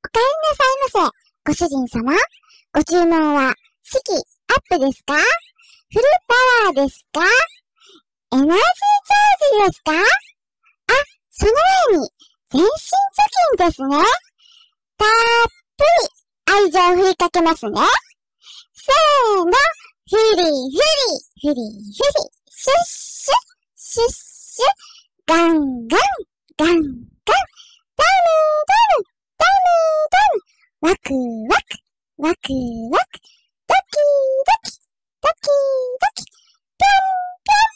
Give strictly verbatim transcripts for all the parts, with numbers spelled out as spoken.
帰りなさいませ。ご主人様、ご注文は、士気アップですか？フルパワーですか？エナジーチャージですか？あ、その前に、全身貯金ですね。たっぷり愛情を振りかけますね。せーの、ふりふり、ふりふり、シュッシュッ、シュッシュッ、ガンガン、ガンガン、ダムダム、ダムダム、ワクワク、ワクワク、ドキドキ、ドキドキ、ぴょんぴょん、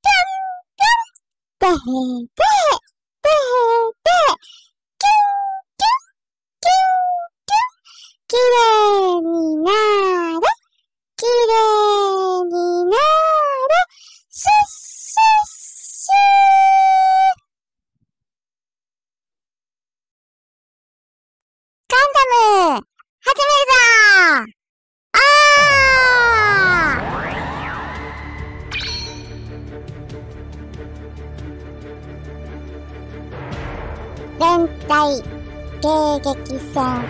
ぴょんぴょん、てへてへ、てへてへ、キュンキュン、キュンキュン、きれいになーれ、きれいになーれ、シュッシュッシュー。ガンダム、始めるぞー。あー連隊迎撃戦。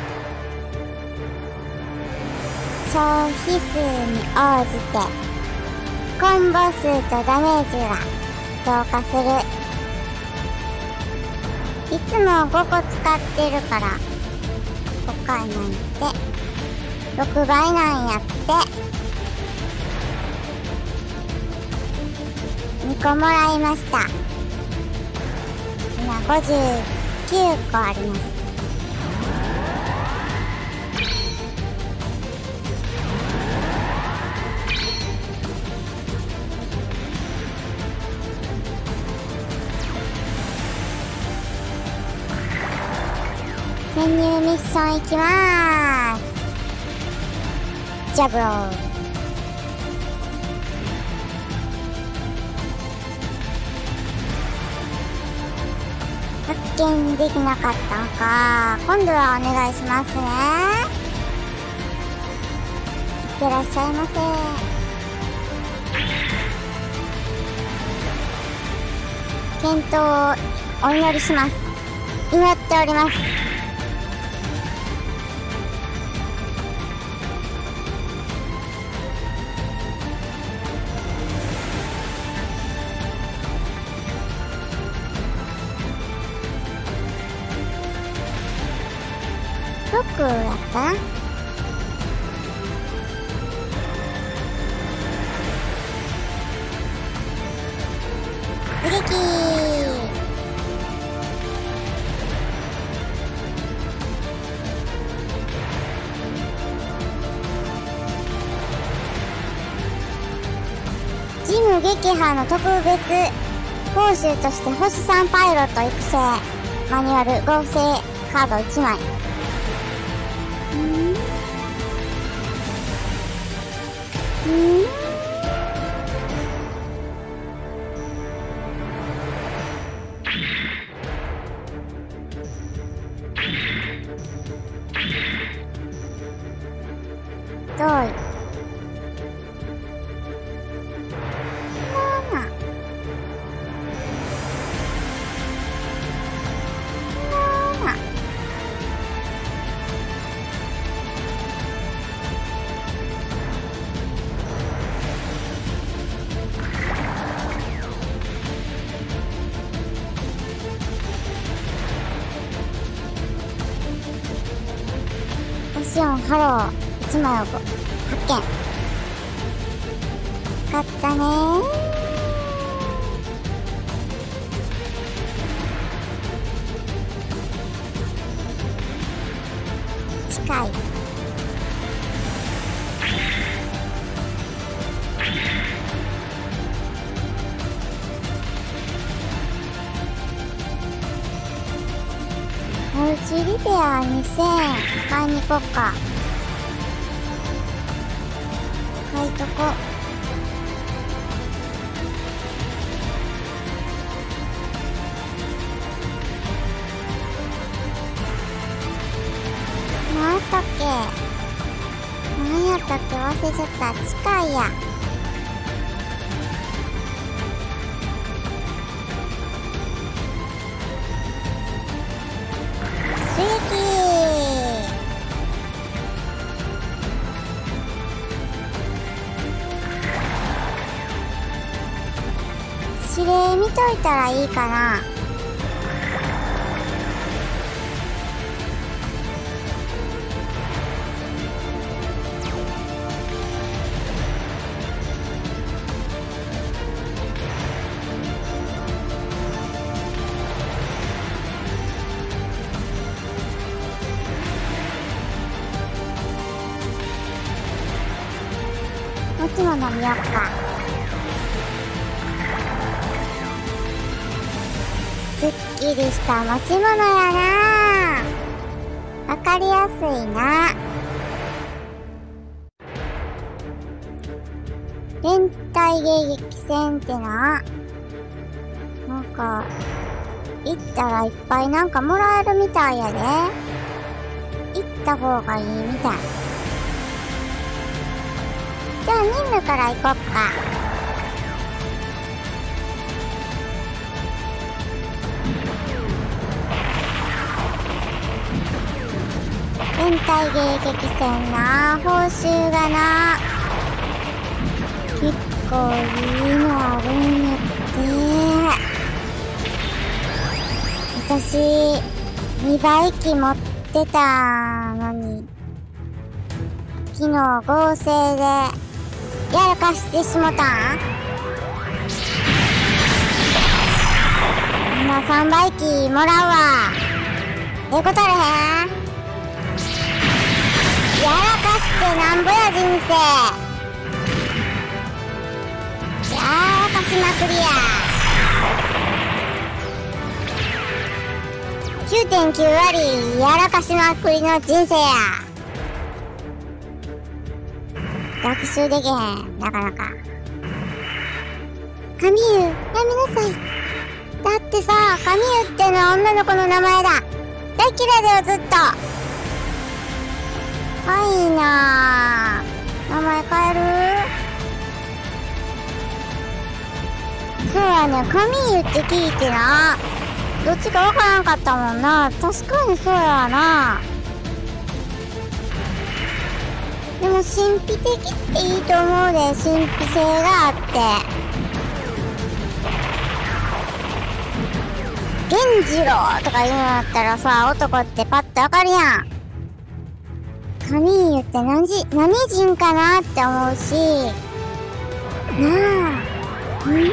消費数に応じてコンボ数とダメージが増加する。いつもごこ使ってるからごかいなんてろくばいなんやって。にこもらいました。今ごじゅうきゅうこあります。潜入ミッション行きまーす。ジャブロー。発見できなかったのか。今度はお願いしますね。いってらっしゃいませ。健闘をお祈りします。祈っております。どこやった撃ジム撃破の特別報酬として星さんパイロット育成マニュアル合成カードいちまい。うん、どういシオンハローいちまいを発見。よかったねー。近い。マルチリペアにせん買いに行こっか。買いとこ。何やったっけ何やったっけ忘れちゃった。近いや。刺激といたらいいかな。持ち物見よっか。すっきりした持ち物やな。わかりやすいな。連帯迎撃戦ってな、なんか行ったらいっぱいなんかもらえるみたいやで。行った方がいいみたい。じゃあ任務から行こっか。連帯迎撃戦な、報酬がな結構いいのあるんやって。私にばい機持ってたのに昨日合成でやらかしてしもたん。今さんばい機もらうわ。ええことあれへん。やらかしてなんぼや人生。やらかしまくりや。きゅうてんきゅう 割やらかしまくりの人生や。学習できへん、なかなか。カミユ、やめなさい。だってさ、カミユってのは女の子の名前だ。大嫌いだよ、ずっと。はいいなぁ。名前変える？そうやね、カミユって聞いてな。どっちかわからんかったもんな。確かにそうやな。でも神秘的っていいと思うで、神秘性があって。源次郎とか言うんだったらさ、男ってパッとわかるやん。カミーユって何時、何人かなって思うし、なあ、うんーって思うで。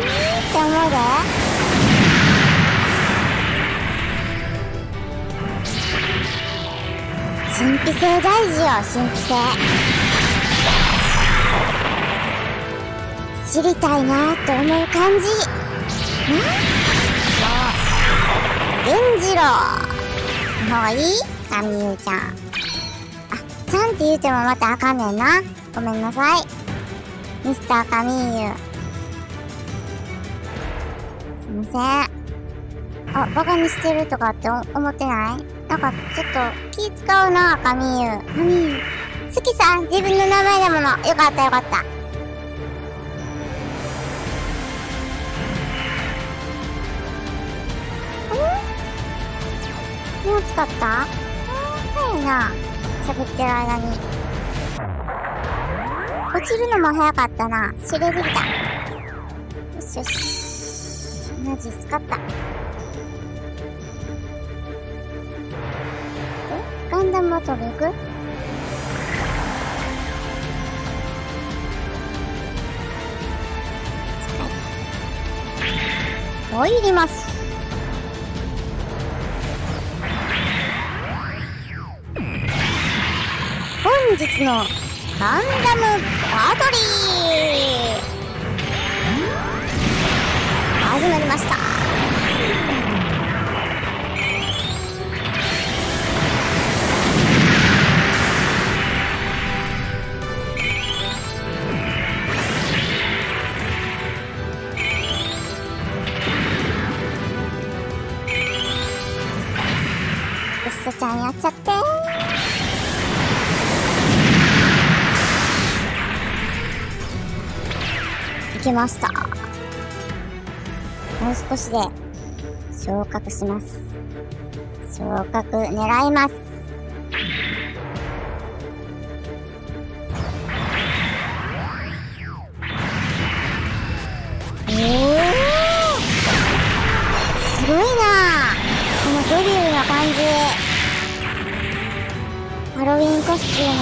神秘性大事よ、神秘性。知りたいなって思う感じ。な源次郎の方がいい？カミユちゃん。あ、ちゃんって言うてもまたあかんねんな。ごめんなさい。ミスターカミユ。すいません。あ、バカにしてるとかって思ってない？なんかちょっと気使うな、カミユ。カミユ。好きさ、自分の名前だもの。よかったよかった。もう使った？あー、早いな。喋ってる間に。落ちるのも早かったな。知れてきた。よしよし。エナジー使った。え？ガンダムバトル行く？はい。入ります。本日のガンダムバトリー始まりました。うっそちゃんやっちゃって。来ました。もう少しで昇格します。昇格狙います。おー、 デビューの感じ。ハロウィンコスチューム。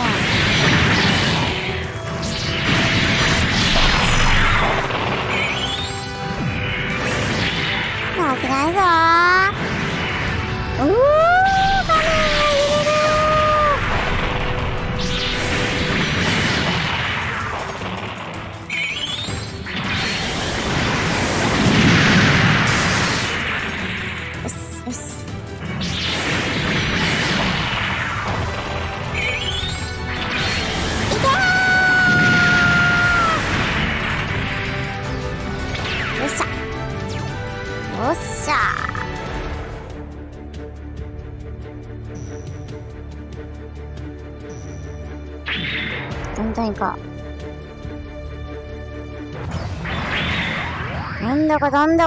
怖くないぞー。うー、画面が揺れるー。よしよし。おっしゃー。どんどん行こう。どんどこどんどこ。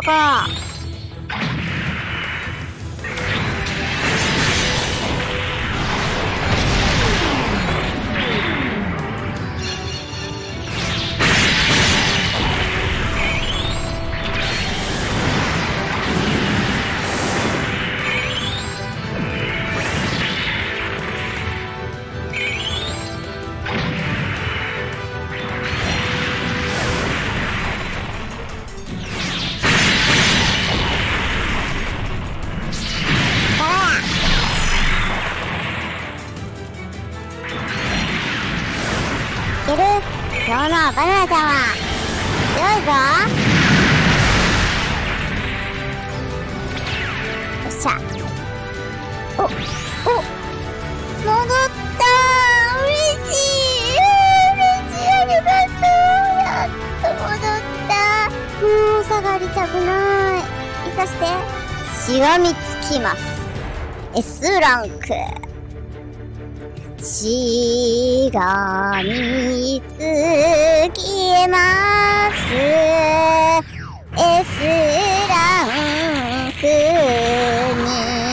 いける？今日のバナナちゃんは強いぞ。よっしゃ。おお戻ったー。嬉しい。嬉しい。ありがとう。やっと戻った。もう下がりたくない。そしてしがみつきます。 S ランク。しがみつきます。 S ランクに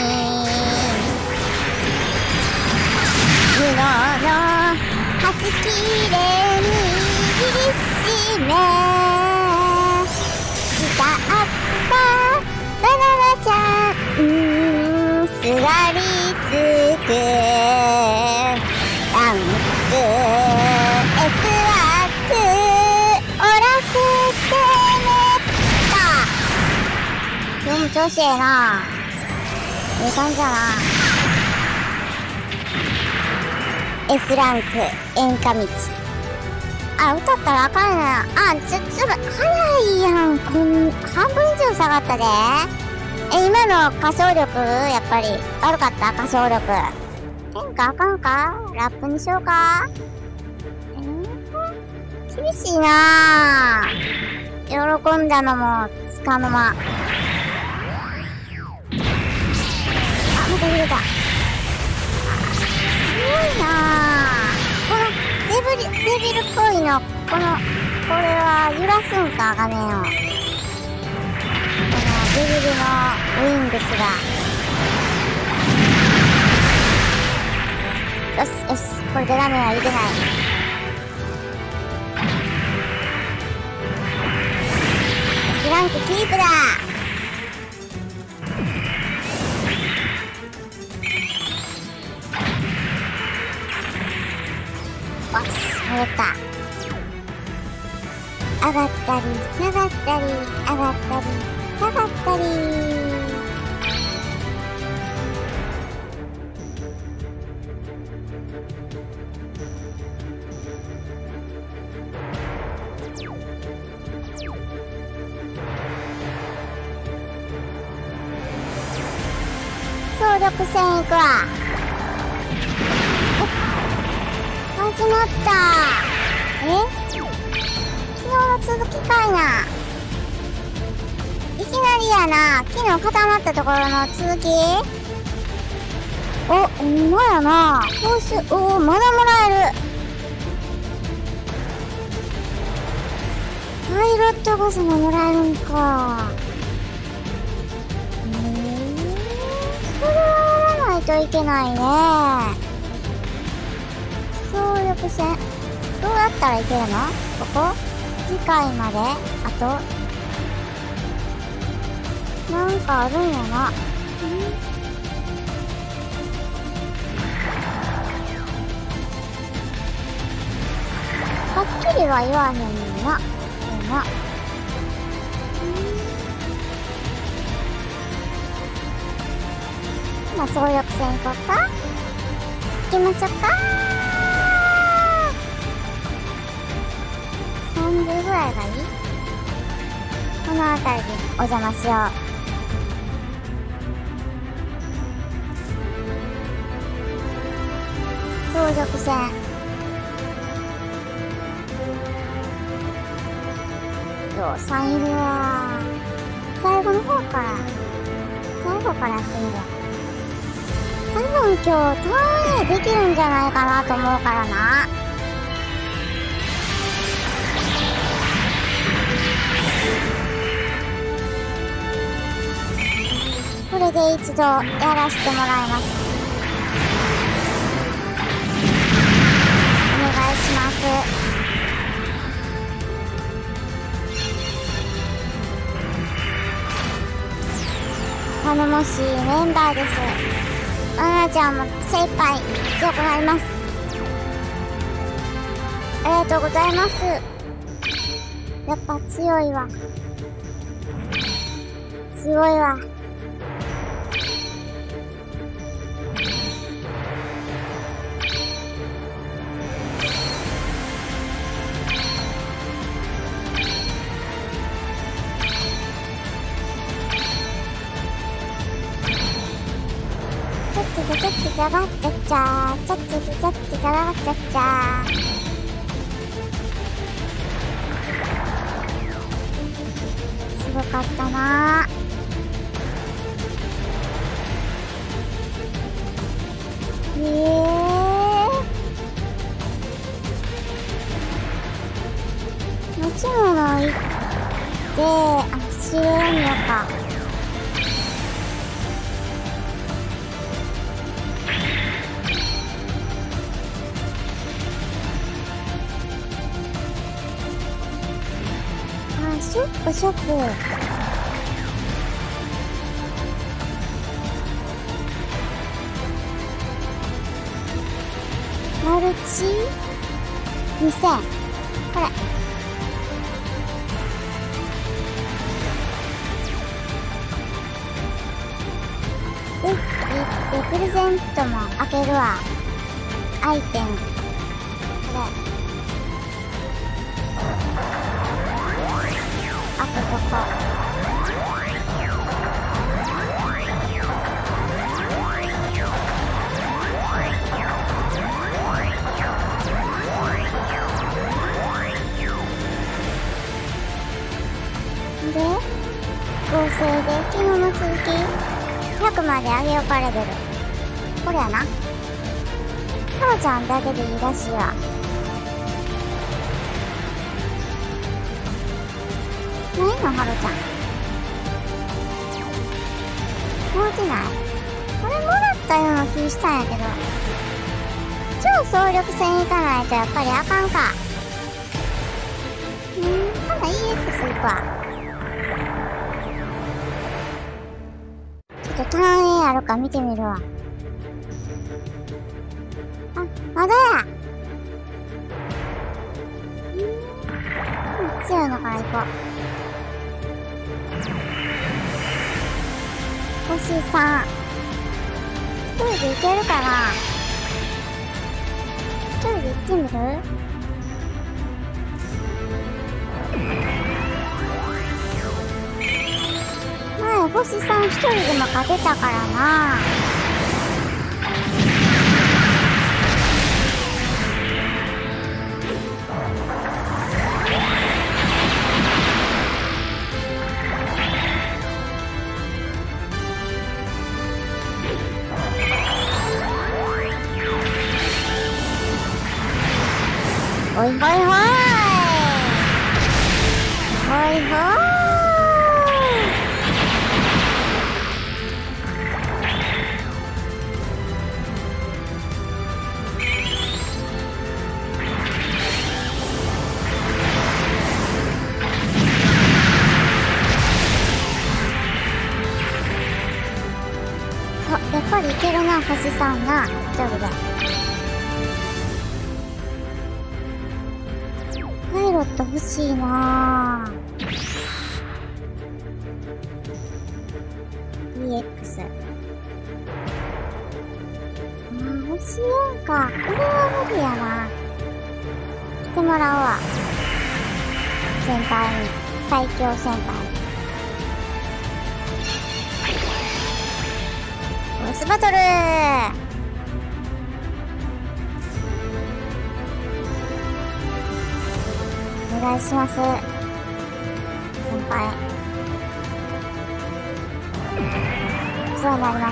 布の端切れ握りしめしたあったバナナちゃん、すがりつくランク S ランクおらせてねった。今日も調子ええな。いい感じだな。 S ランク演歌道。あ、歌ったらあかんな。あ、ちょ、ちょっと早いやん。こん半分以上下がったで。え、今の歌唱力やっぱり悪かった。歌唱力変化あかんか。ラップにしようか。えー、厳しいなぁ。喜んだのもつかの間。あ、また揺れた。すごいなぁ。このデブリ、デビルっぽいの、この、これは揺らすんか、画面を。このデビルのウィングスが。よしよし、これで画面は揺れない。S ランクキープだ。よし、戻った。上がったり下がったり上がったり下がったり。総力戦いくわ。始まった。え？昨日の続きかいな。いきなりやな。昨日固まったところの続き。お、ほんまやな。報酬、おお、まだもらえる。パイロットゴスももらえるんか。へえ、それはやらないといけないね。総力戦どうやったらいけるの？ここ次回まであとなんかあるんやな。んいは言わへんねんな。でも。まあ、総力戦行こうか。行きましょうか。さんじゅうぐらいがいい？この辺りでお邪魔しよう。総力戦。ようさんいるわ。最後の方から、最後からやってみるわ。多分今日、ターン A できるんじゃないかなと思うからな。これで一度やらせてもらいます。お願いします。頼もしいメンバーです。あなちゃんも精一杯強くなります。ありがとうございます。やっぱ強いわ。すごいわ。ちゃちゃちゃちゃがっちゃちゃちゃちゃちゃちゃちゃがっちゃちゃ。すごかったな。へえ。持ち物行って、あ、指令見ようか。ショップショップ。マルチにせん。これ。で、えっと、プレゼントも開けるわ。アイテム。これ。あとここ。で、合成で昨日の続きひゃくまで上げようかレベル。これやな。ハロちゃんだけでいいらしいわ。ないのハロちゃん。もらってない？これもらったような気したんやけど。超総力戦行かないとやっぱりあかんか。うん、ただ イーエックス 行くわ。ちょっとターン A あるか見てみるわ。あ、まだや。うん、強いのから行こう。星さん。一人で行けるかな？一人で行ってみる？前、星さん一人でも勝てたからな。ほいほいほい。ほいほい。あ、やっぱりいけるな、星さんが、一人で。 パイロット欲しいなぁ。イーエックス。あー、欲しいやんか。これは無理やな。来てもらおうわ。先輩に。最強先輩。ボスバトルー。お願いします。先輩。そうなります。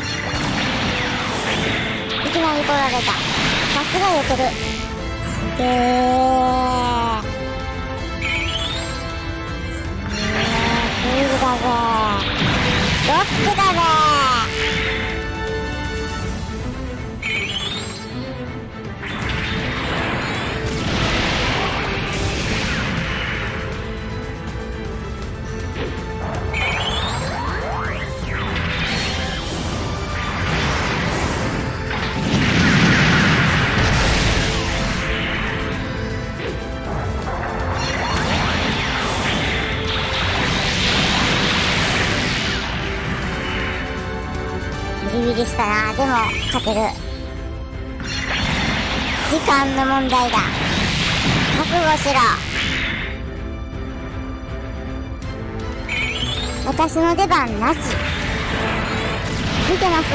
いきなり来られた。さすが避ける。すげー。クールだぜ。ロックだぜ。ビリビリしたな。でも勝てる。時間の問題だ。覚悟しろ。私の出番なし。見てます。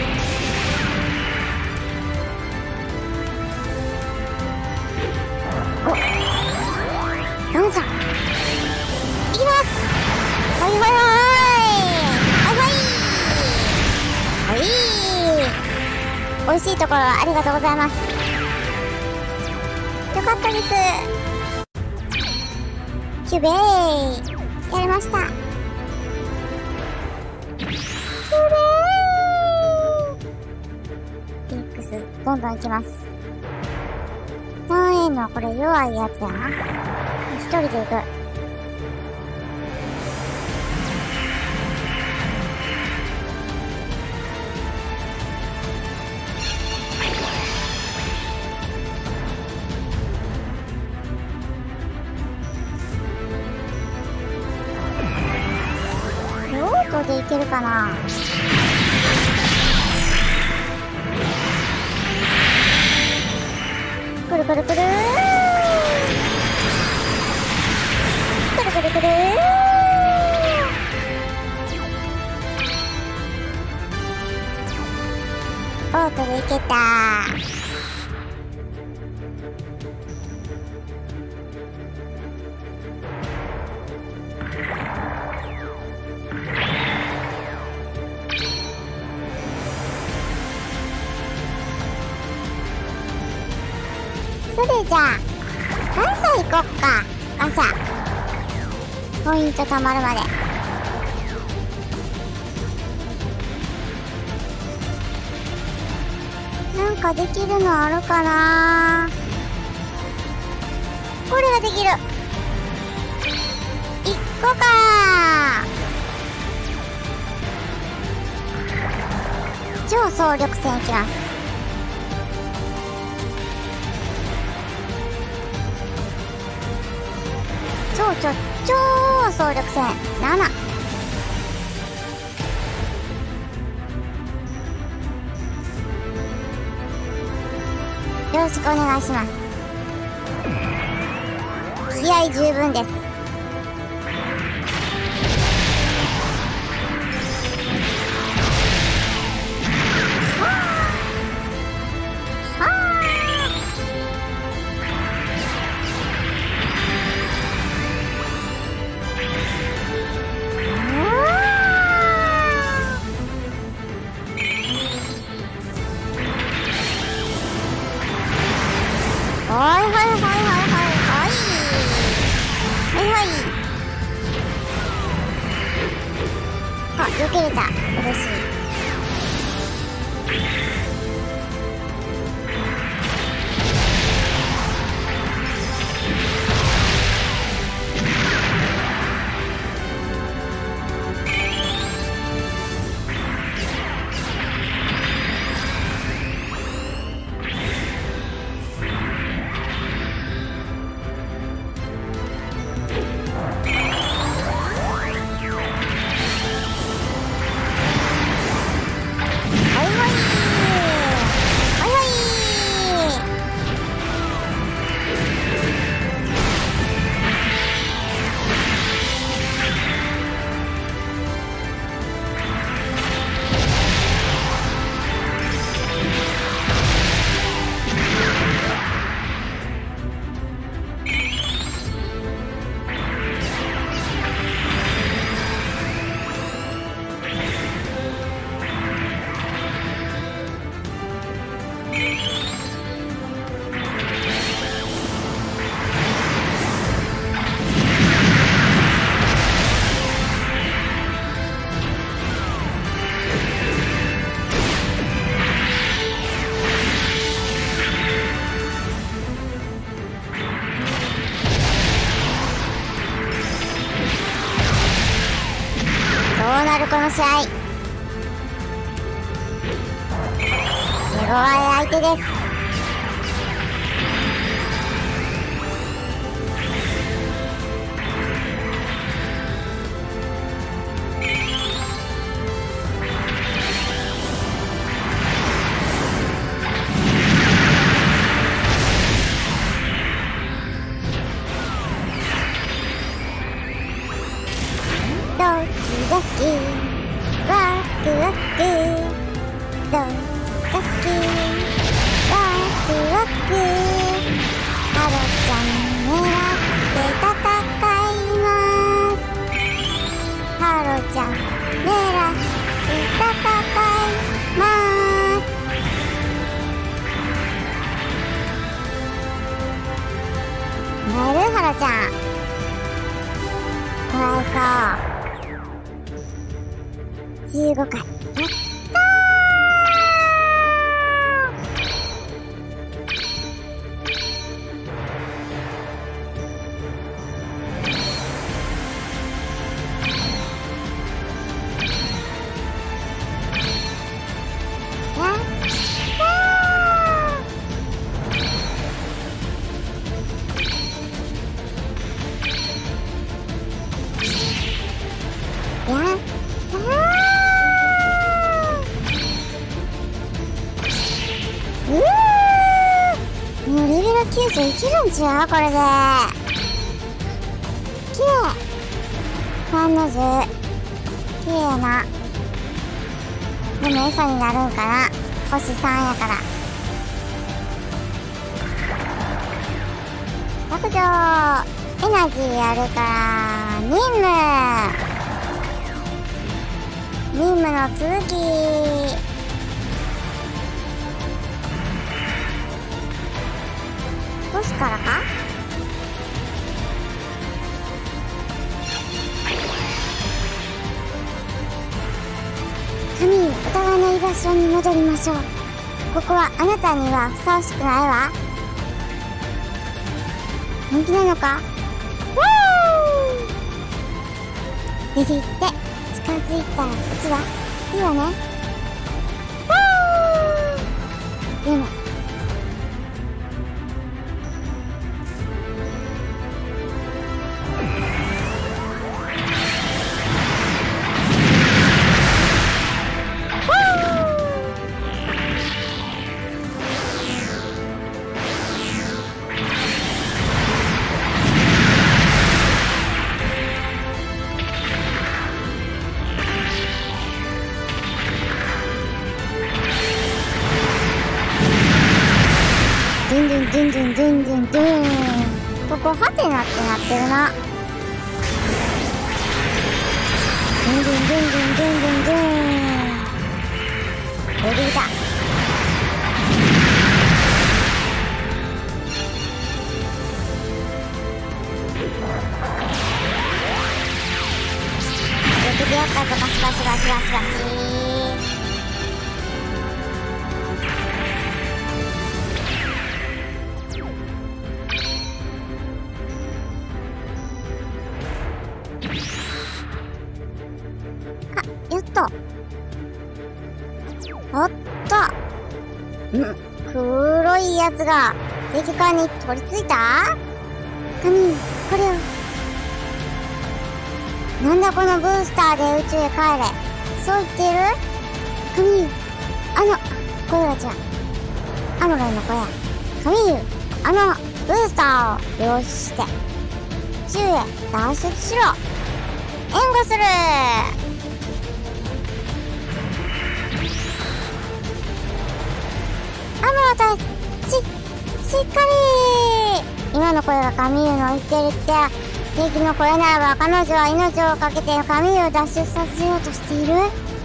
お、のんちゃんいきます。はいはいはいはいはいはい、美味しいところありがとうございます。よかったです。キュベイやりました。キュベイ イーエックス どんどんいきます。ターンエンのこれ弱いやつやな。一人で行く。でいけるかな。くるくるくるー、くるくるくるー。ボートでいけたー。それじゃあ朝行こっか。朝ポイント貯まるまで。なんかできるのあるかな。これができる。いっこか。超総力戦いきます。超超超総力戦なな。よろしくお願いします。気合十分です。はいはいはいはいはいはいはい。あ、避けれた。嬉しい。 し合い。手強い相手です。ドキドキワクワク、ドキドキワクワク、ハロちゃん狙って戦います。ハロちゃん狙って戦います。なるハロちゃん、かわいそう。じゅうごかい。やったー！やったー！やったー！もうレベルきゅうじゅういけるんちゃうこれで。きれい。さんのじゅう。きれいな。でも餌になるんかな。星さんやから。削除。エナジーあるから、任務。任務の続き。ボスからか？神、疑わない場所に戻りましょう。ここはあなたにはふさわしくないわ。本気なのか？出て行って近づいたらこっちだ。いいわね。でもドゥンドゥンドゥンドゥンドゥンドゥンドゥン。ここハテナってなってるな。ドゥンドゥンドゥンドゥンドゥンドゥンドゥン。出てきた。出てきやったぞ。バシバシバシバシバシ。やった。おっと。ん黒いやつが敵艦に取り付いた？神、これを。なんだこのブースターで宇宙へ帰れ。そう言っている？神、あの、声が違う。アムロイの声や。神、あのブースターを用意して、宇宙へ脱出しろ。援護する。アムロたち、し、しっかり。今の声がカミーユの言ってるって、敵の声ならば彼女は命をかけてカミーユを脱出させようとしている。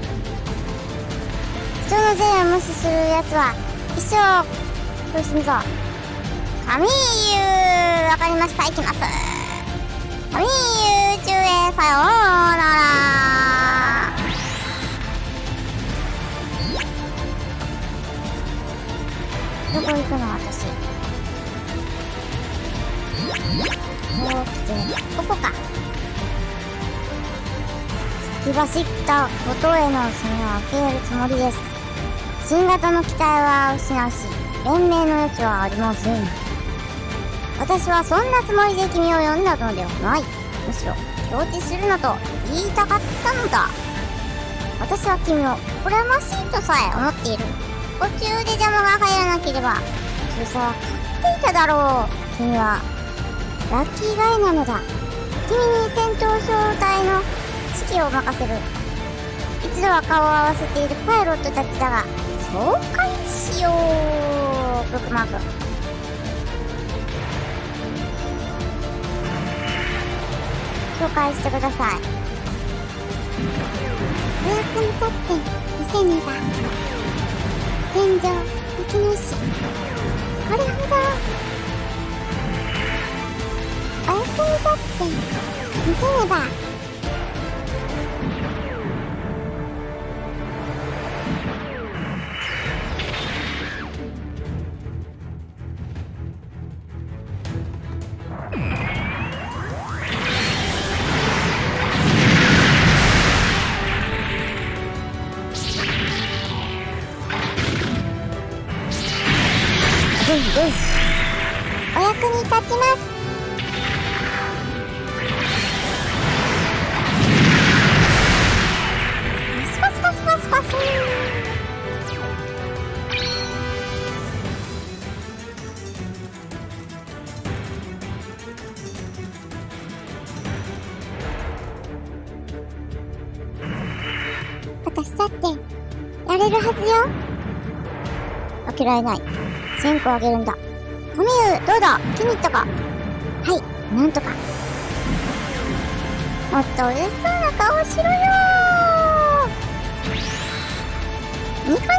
人の善を無視する奴は一生苦しむぞ。カミーユ、わかりました、行きます。カミーユ宇宙へさようなら。どこ行くの私。もう来て、ここか。敵先走ったことへの攻めは受け入れるつもりです。新型の機体は失うし、弁明の余地はありません。私はそんなつもりで君を呼んだのではない。むしろ承知するなと言いたかったのだ。私は君を羨ましいとさえ思っている。途中で邪魔が入らなければ中佐は勝っていただろう。君はラッキーガイなのだ。君に戦闘小隊の指揮を任せる。一度は顔を合わせているパイロットたちだが紹介しよう。ブックマーク。紹介してください。お役に立ってみせねば。戦場生き主これほどお役に立ってみせねば。お役に立ちます。スパスパスパスパス。私だってやれるはずよ。負けられない。線香あげるんだ。トミユ、どうだ？気に入ったか？はい、なんとか。もっと嬉しそうな顔しろよー。ニコニコ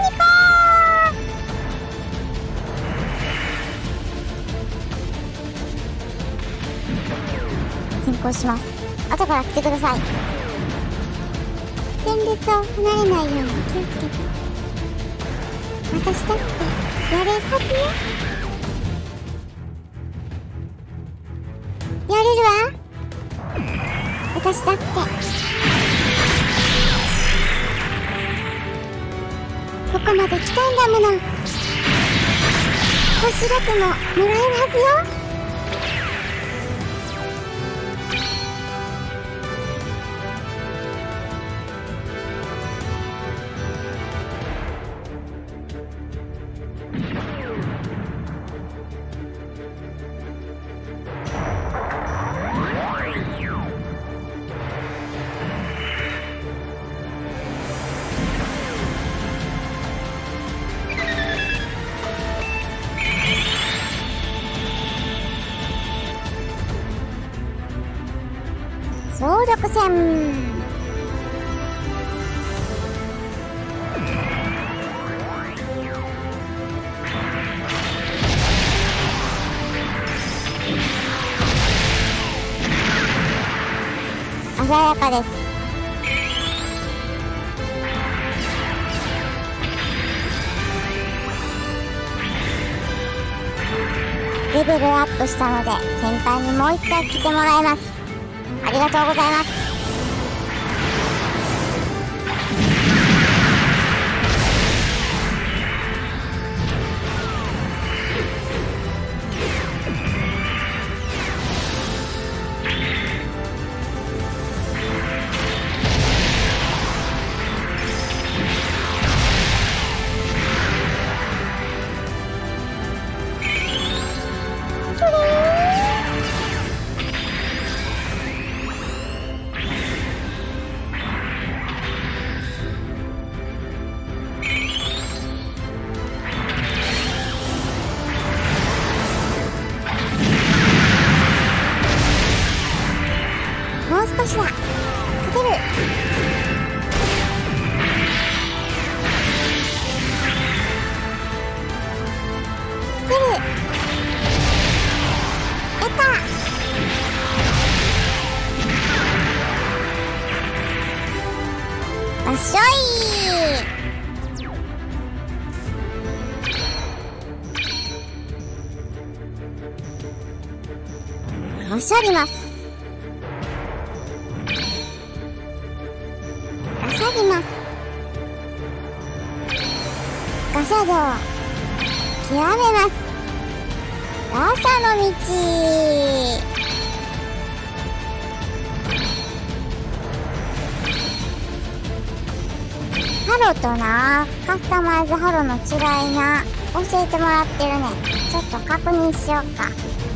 ー。先行します。後から来てください。戦列を離れないように気をつけて。私だってやれるはずよ。やれるわ。私だってここまで来たんだもの。星だけももらえるはずよ。総力戦。鮮やかです。レベルアップしたので先輩にもう一回来てもらいます。ありがとうございます。もう少しだ。勝てる。勝てる。やった。わっしょい。おしゃります。 ガシャ道極めます。ガシャの道。ハロとな、カスタマイズハロの違いな、教えてもらってるね。ちょっと確認しようか。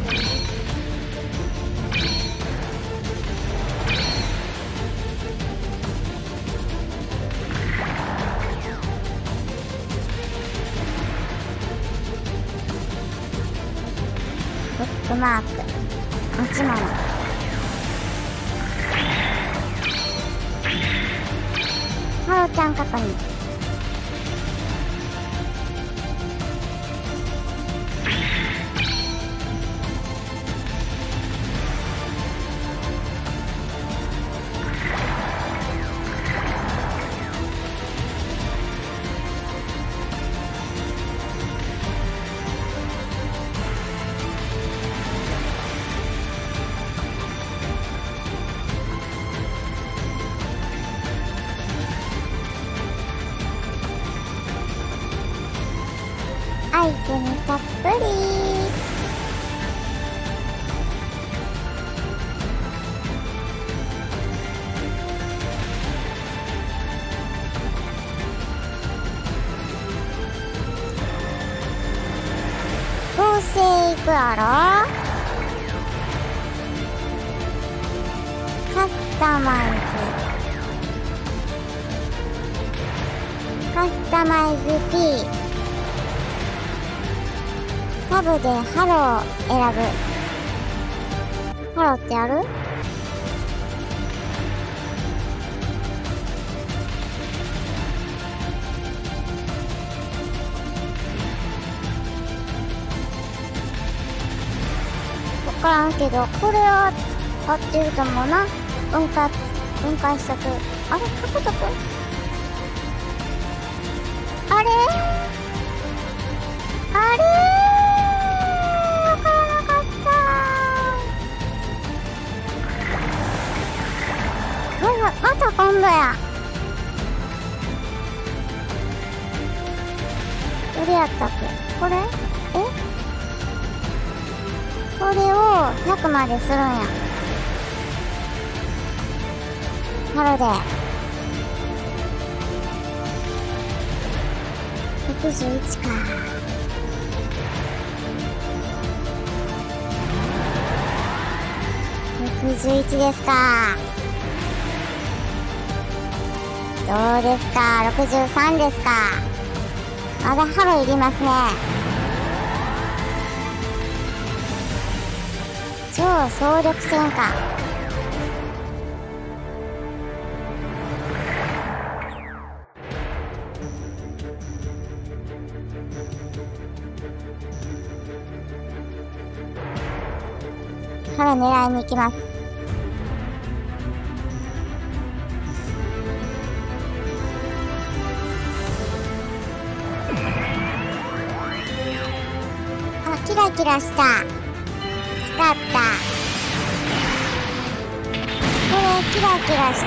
ブックマーク、持ち物。ハロちゃん確認。アイテムたっぷり。合成いくやろ。カスタマイズカスタマイズ P。タブでハロー選ぶ。ハローってやる？わからんけど、これは合ってると思うな。分解、分解しとく。あれ書くとく？あれあれまた今度や。どれやったっけこれ。えこれをひゃくまでするんや。ハロでろくじゅういちか。ろくじゅういちですか。どうですか。ろくじゅうさんですか。まだハロいりますね。超総力戦か。ハロ狙いに行きます。キラキラした。光った。これキラキラした。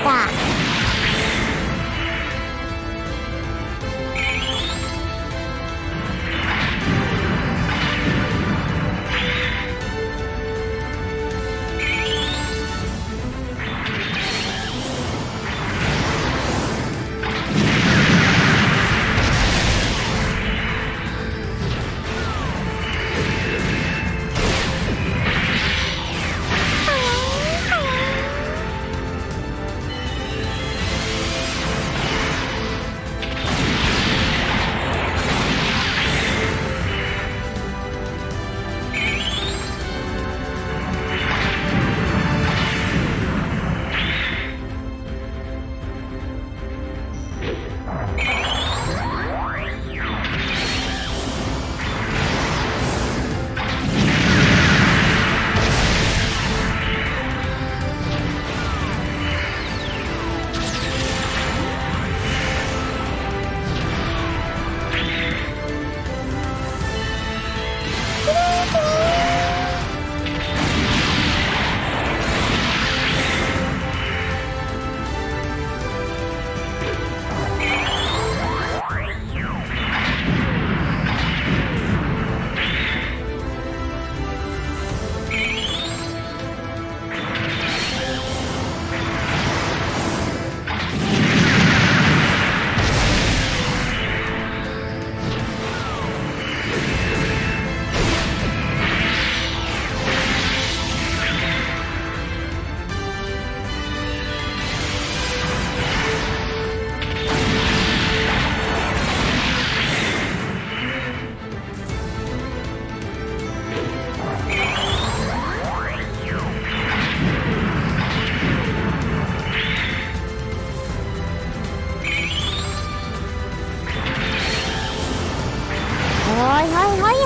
ほいほいほいほい。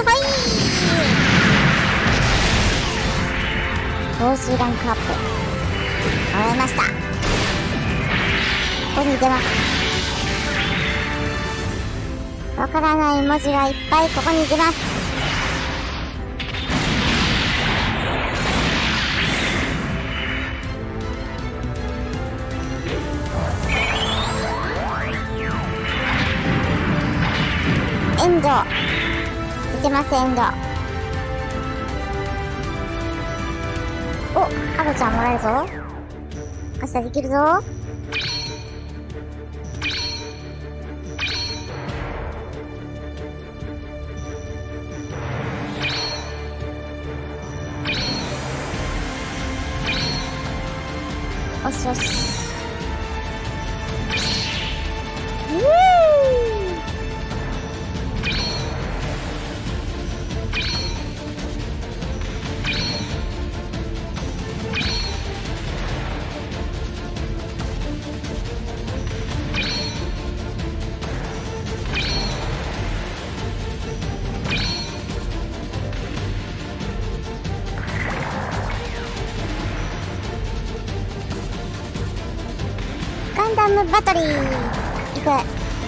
防水ランクアップ。終えました。ここに出ます。わからない文字がいっぱいここに出ます。エンド。いけます、エンド。お、アドちゃんもらえるぞ。明日できるぞ。よしよし。うーガンダムバトリーいく。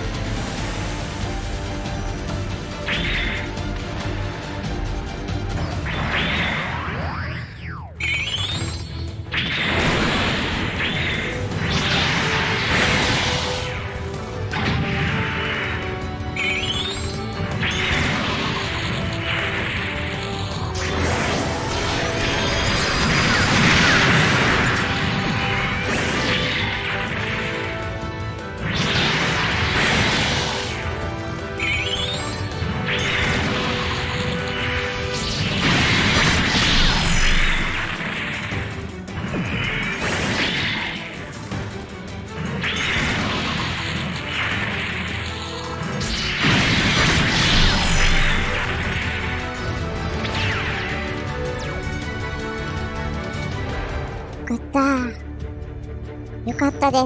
よかった。よかったです。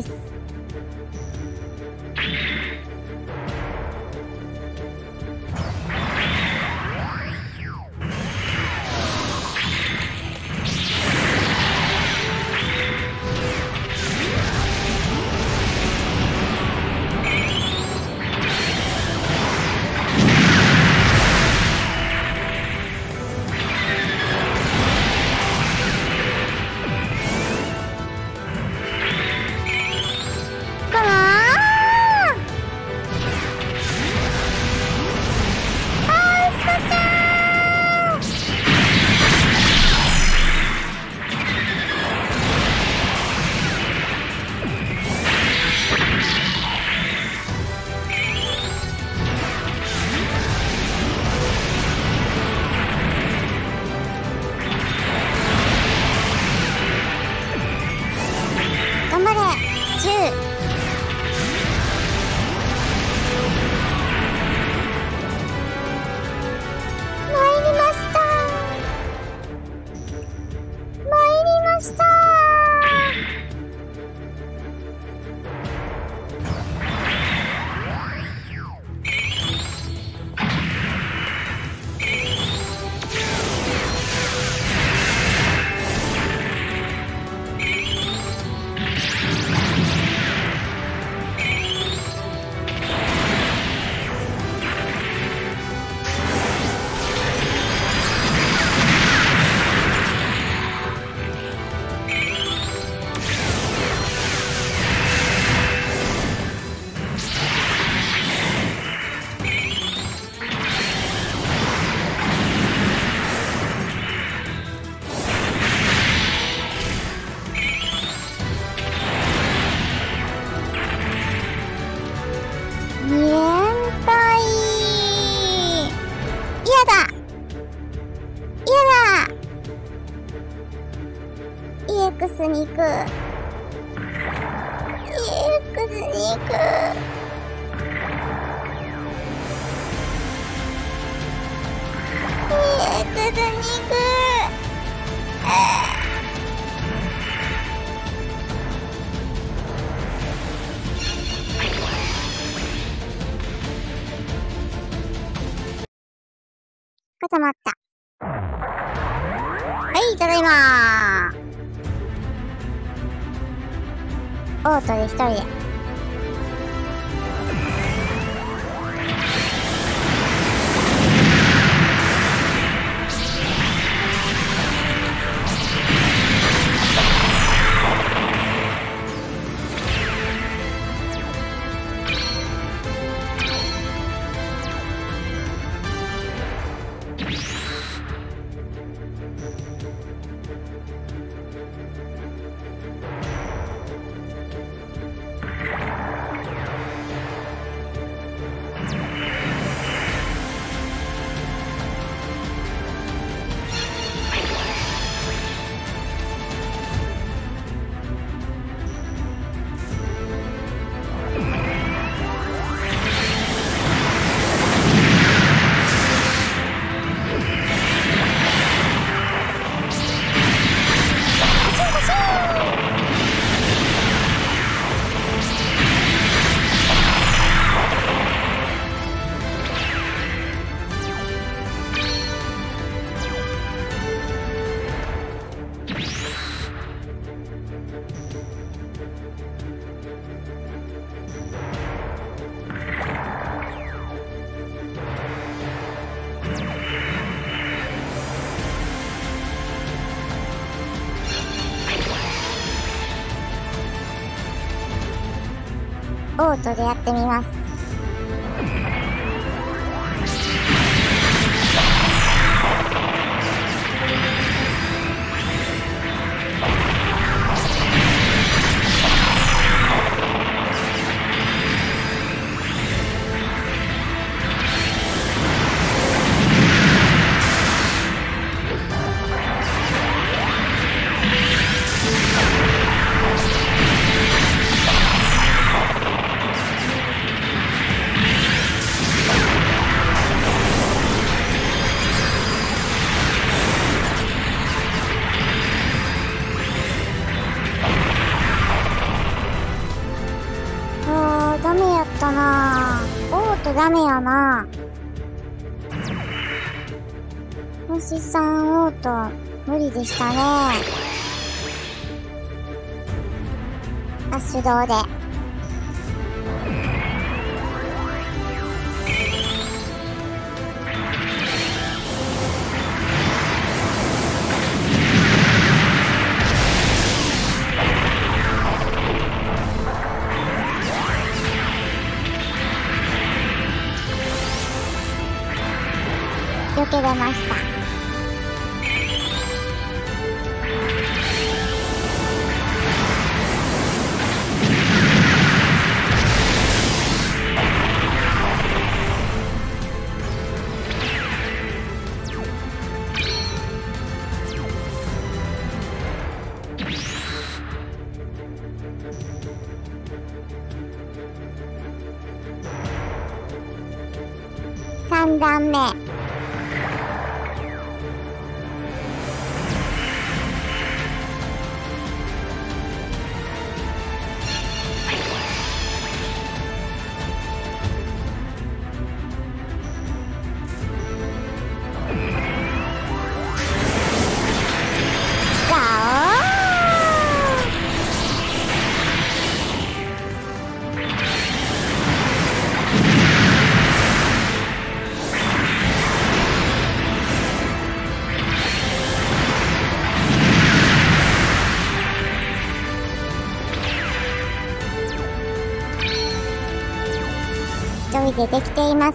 頑張れじゅう。参りました参りました。に連敗。嫌だ嫌だ。 イーエックス に行く イーエックス に行く。イーエックス に行く。 固まった。はい、ただいまー。オートで一人で。オートでやってみます。ダメやったなぁ。オートダメやなぁ。星さんオート無理でしたね。あ、手動で。避けれました。三段目。一人でできています。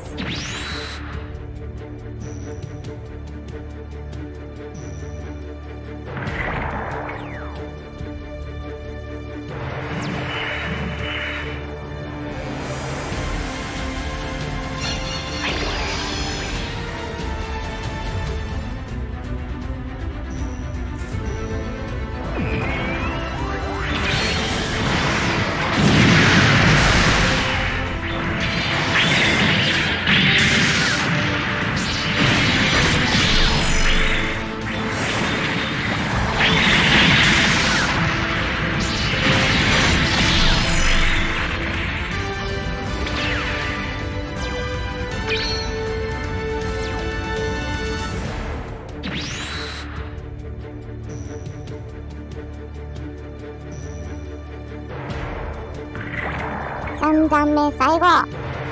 段目最後。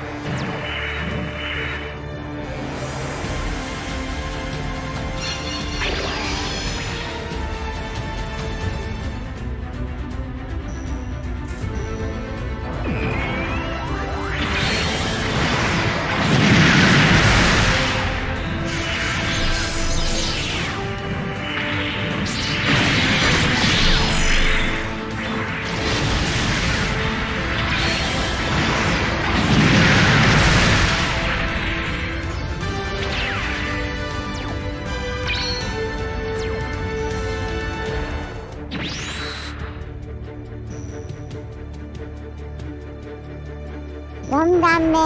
よん段目。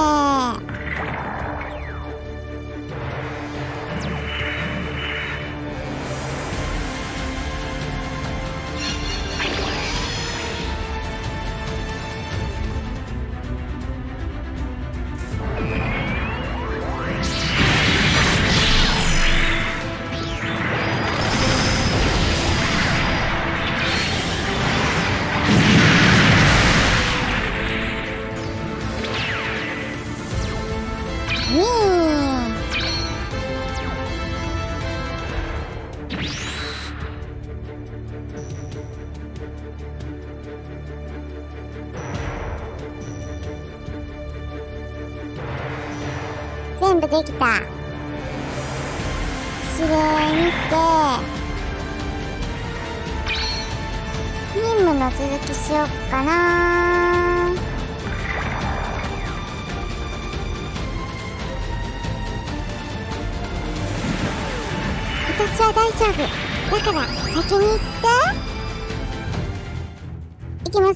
全部できた。指令見て、任務の続きしよっかな。私は大丈夫。だから先に行って。行きます。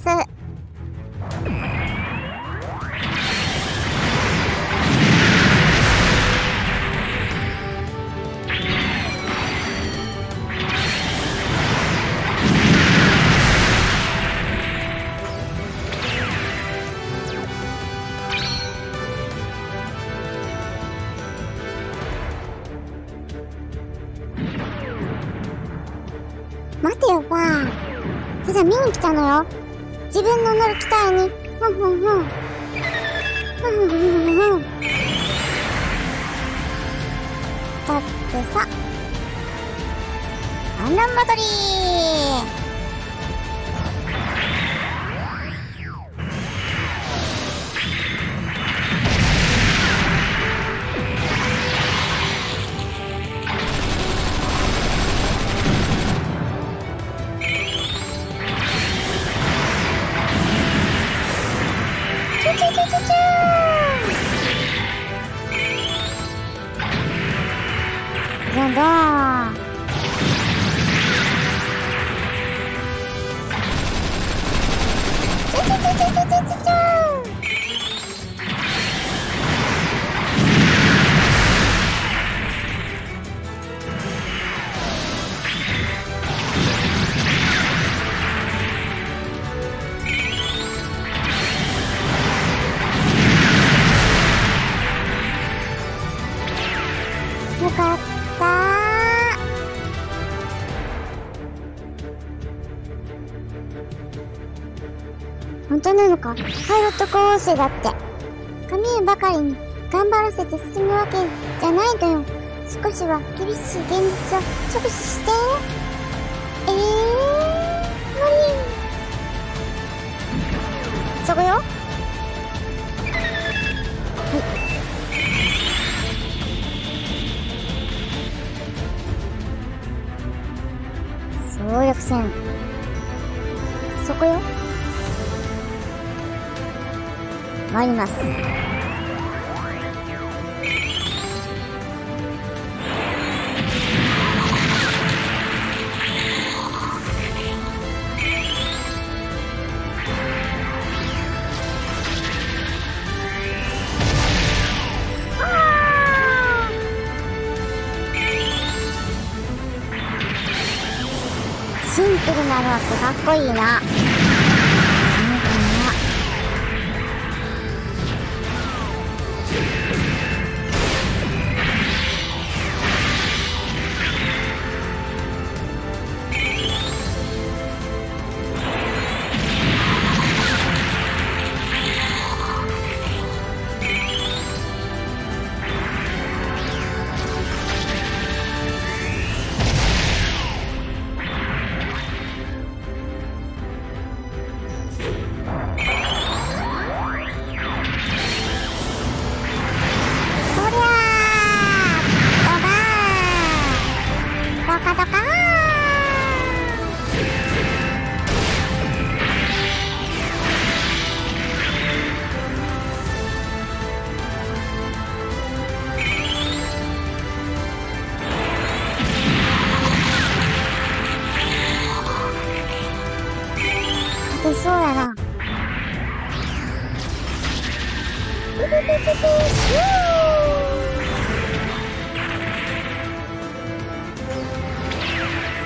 待てよ、ばあ。ただ見に来たのよ。自分の乗る機体に。ふんふんふん。ふんふんふんふん。だってさ。アンランバトリー。どんどん。チュチュチュチュチュチュチュ。よかった。本当なのか？パイロット候補生だって。神湯ばかりに頑張らせて進むわけじゃないのよ。少しは厳しい現実を直視して。えー、無理。そこよ。総力戦。そこよ。参ります。シンプルなのってかっこいいな。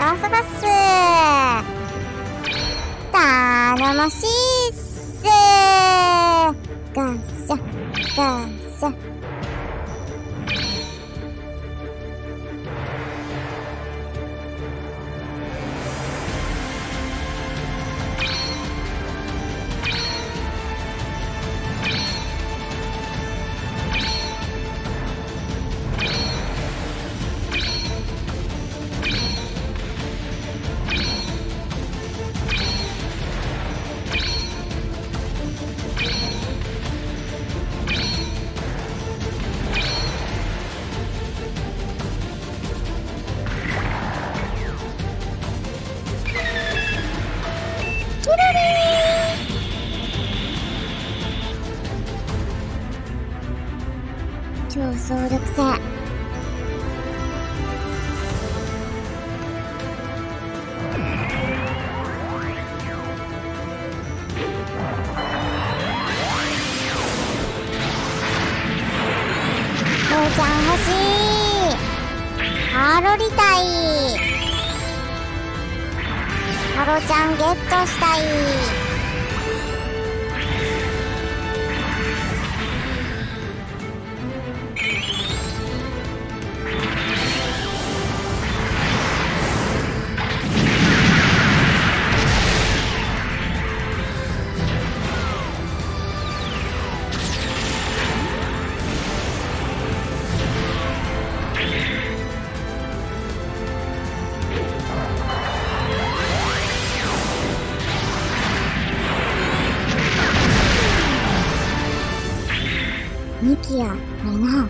ガサガッス。頼もしいっす。ガッシャガッシャ。超総力戦。こうちゃん欲しい。ハロリたい。ハロちゃんゲットしたい。ニキや、これな。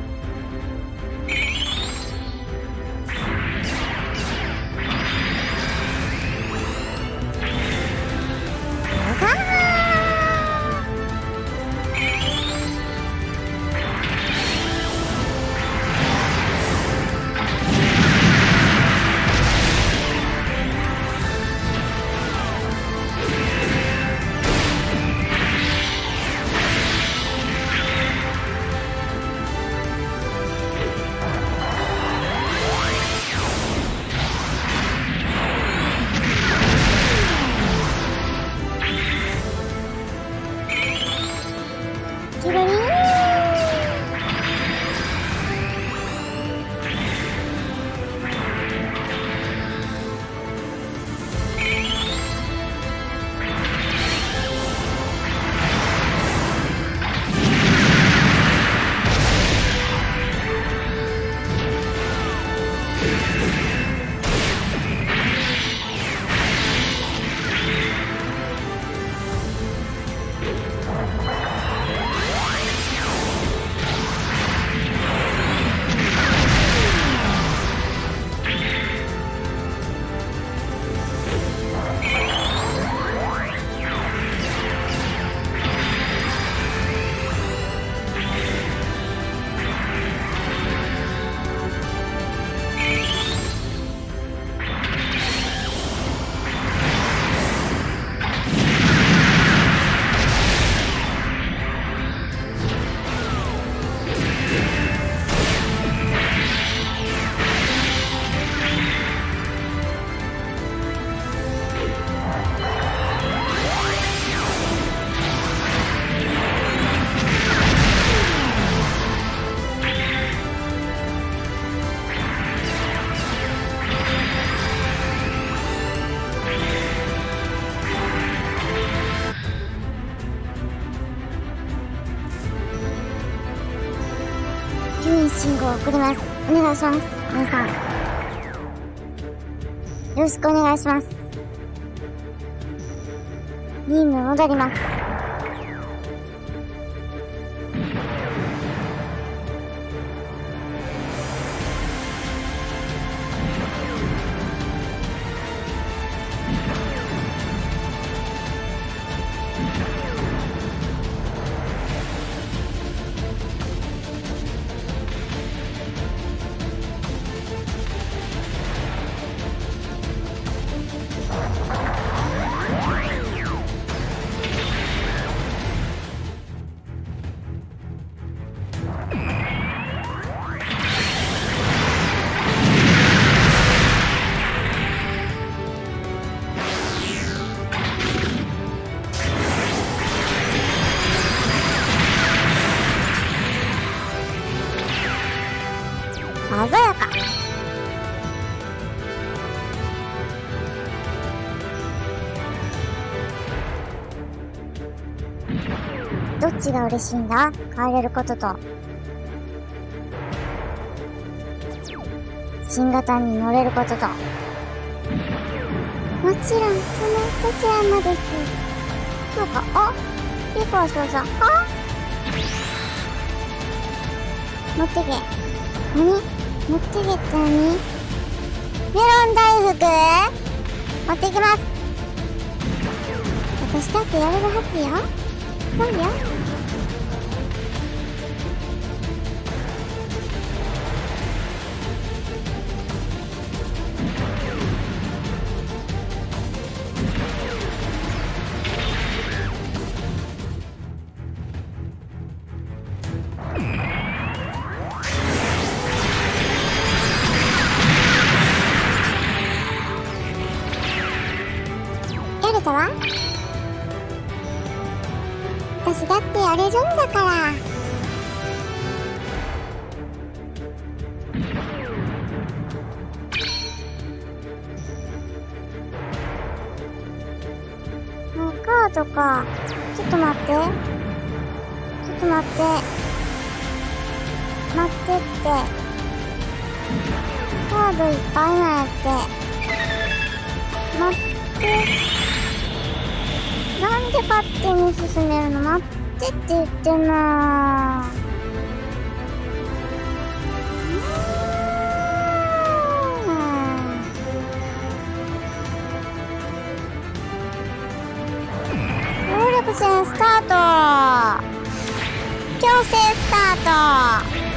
信号を送ります。お願いします。皆さん。よろしくお願いします。任務戻ります。 鮮やか。どっちが嬉しいんだ？変えれることと新型に乗れることと。もちろんそのどちらもです。そうか。あ、ピコはそうさん。あ、持ってけ。何持ってけって何？メロン大福持ってきます。私だってやれるはずよ。そうよ。やれたわ。私だってやれるんだから。もうカードか。ちょっと待って。ちょっと待って。待ってって。カードいっぱいなんやって。待って。なんで勝手に進めるの？待ってって言ってんな。協力戦スタート。強制スタート。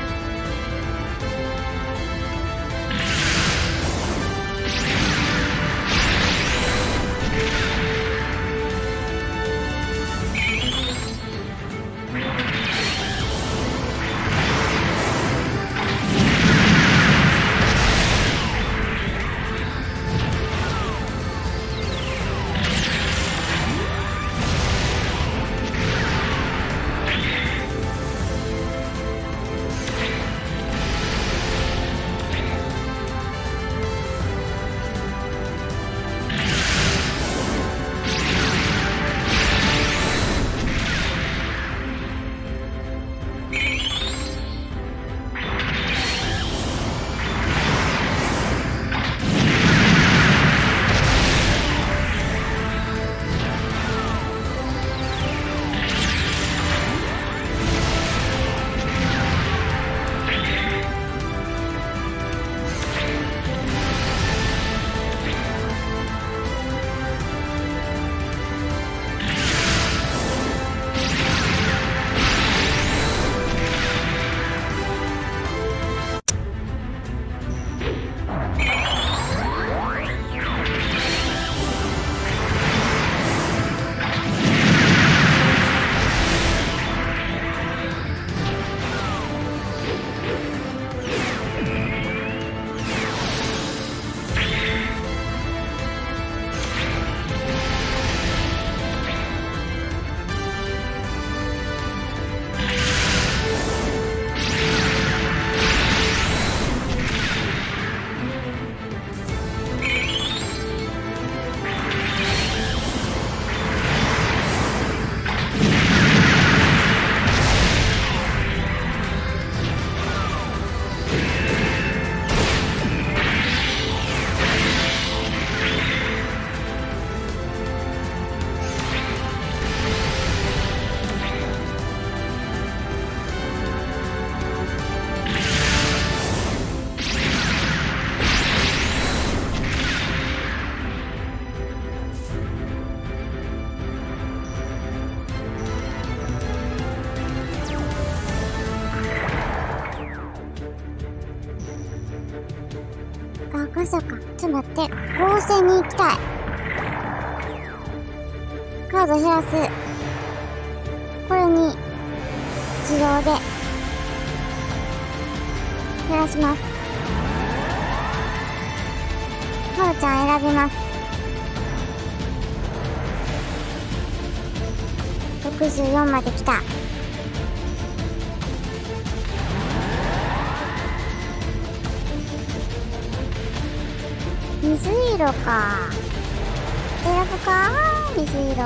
まさか。ちょっと待って。合成に行きたい。カード減らす。これに、自動で、減らします。はるちゃん選びます。ろくじゅうよんまで来た。 水色か。選ぶか水色。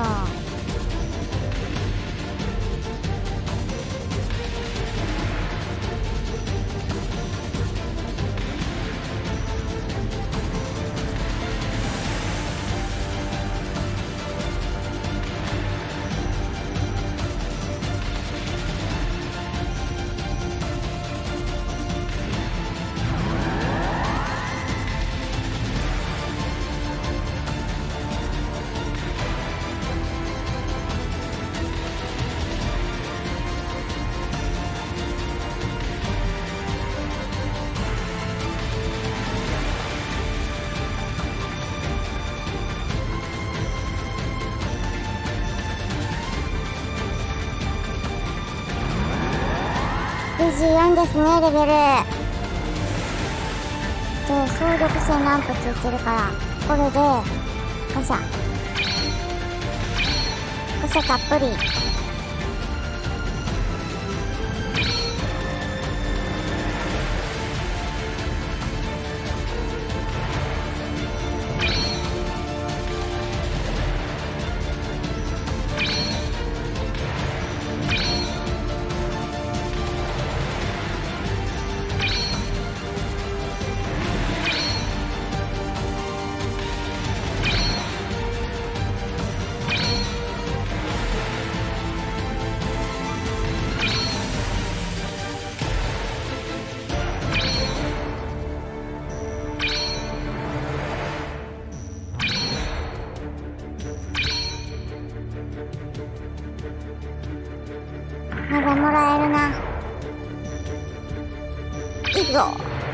ろくじゅうよんですね、レベル。で、総力戦ランプついてるから、これで、傘。傘たっぷり。まだもらえるな。いくぞ。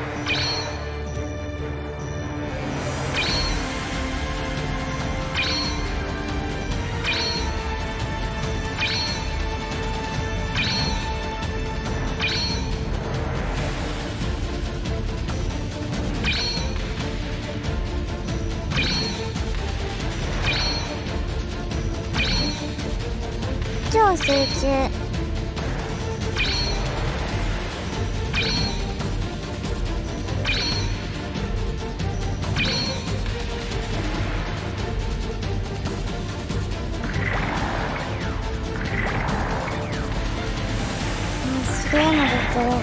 超集中。すげえの出てる。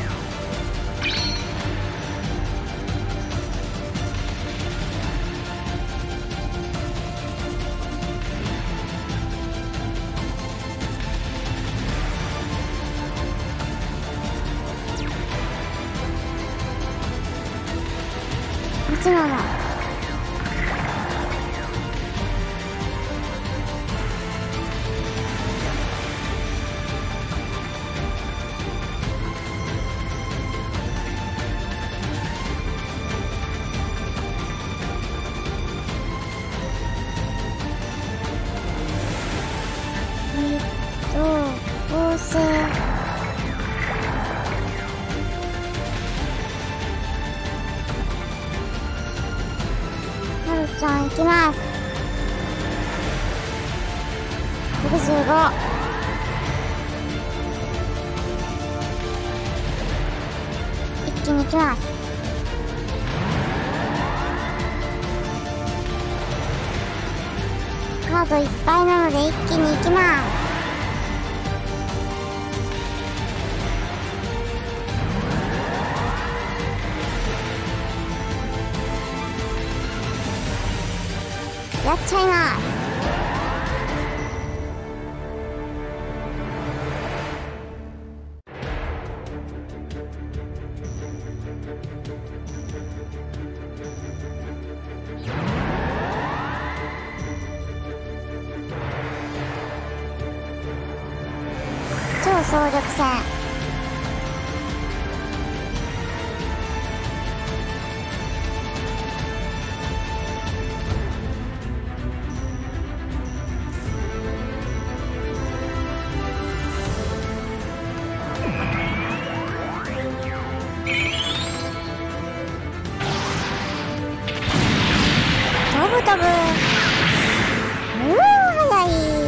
こっちなの。えっと、合成。はるちゃん行きます。ろくじゅうご。一気に行きます。カードいっぱいなので一気に行きます。やっちゃいます。超総力戦。飛ぶ飛ぶ。うー、速い。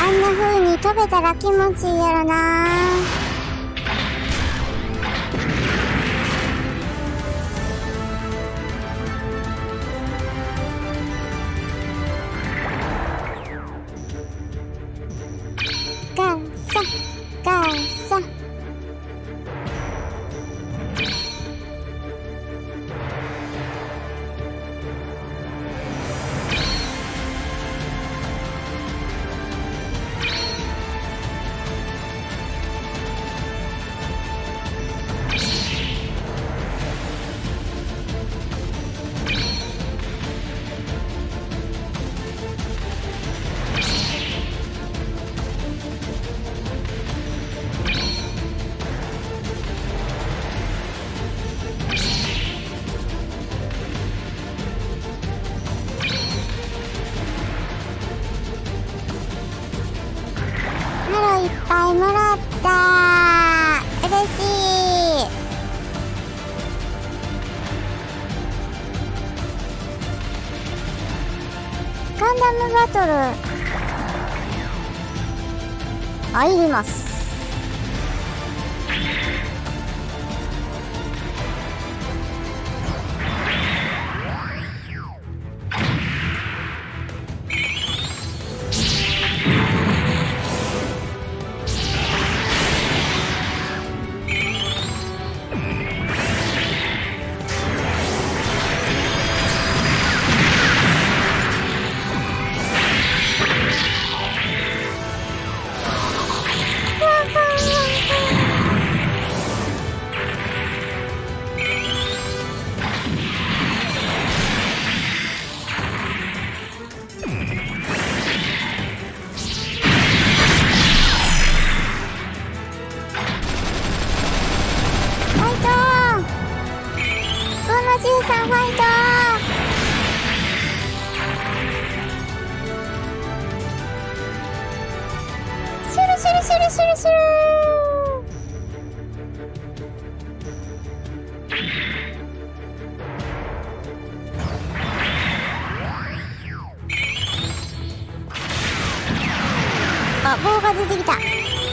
あんな風に飛べたら気持ちいいやろな。ガッサガッサ。いっぱいもらった。嬉しい。ガンダムバトル入ります。じいさんファイト。シュルシュルシュルシュルシュル。あ、棒が出てきた。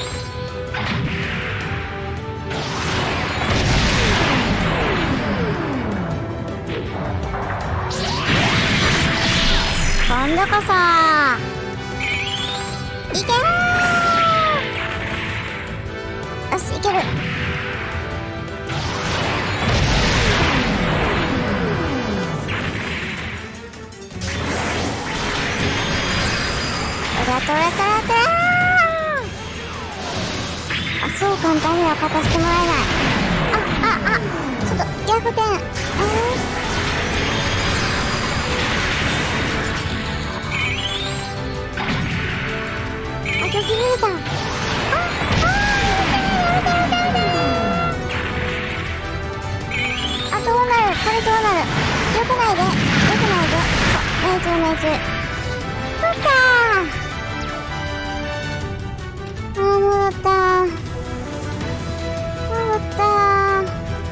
今度こそいけー。よし、いける。おらとらとらとらー。あ、そう簡単には勝たせてもらえない。あ、あ、あ、ちょっと逆転。うんあ、途切れた。あ、あー、やだやだやだやだ。あ、どうなるこれどうなる。よくないで。よくないで。そう、命中命中。そっかー。あー、戻ったー。戻ったー。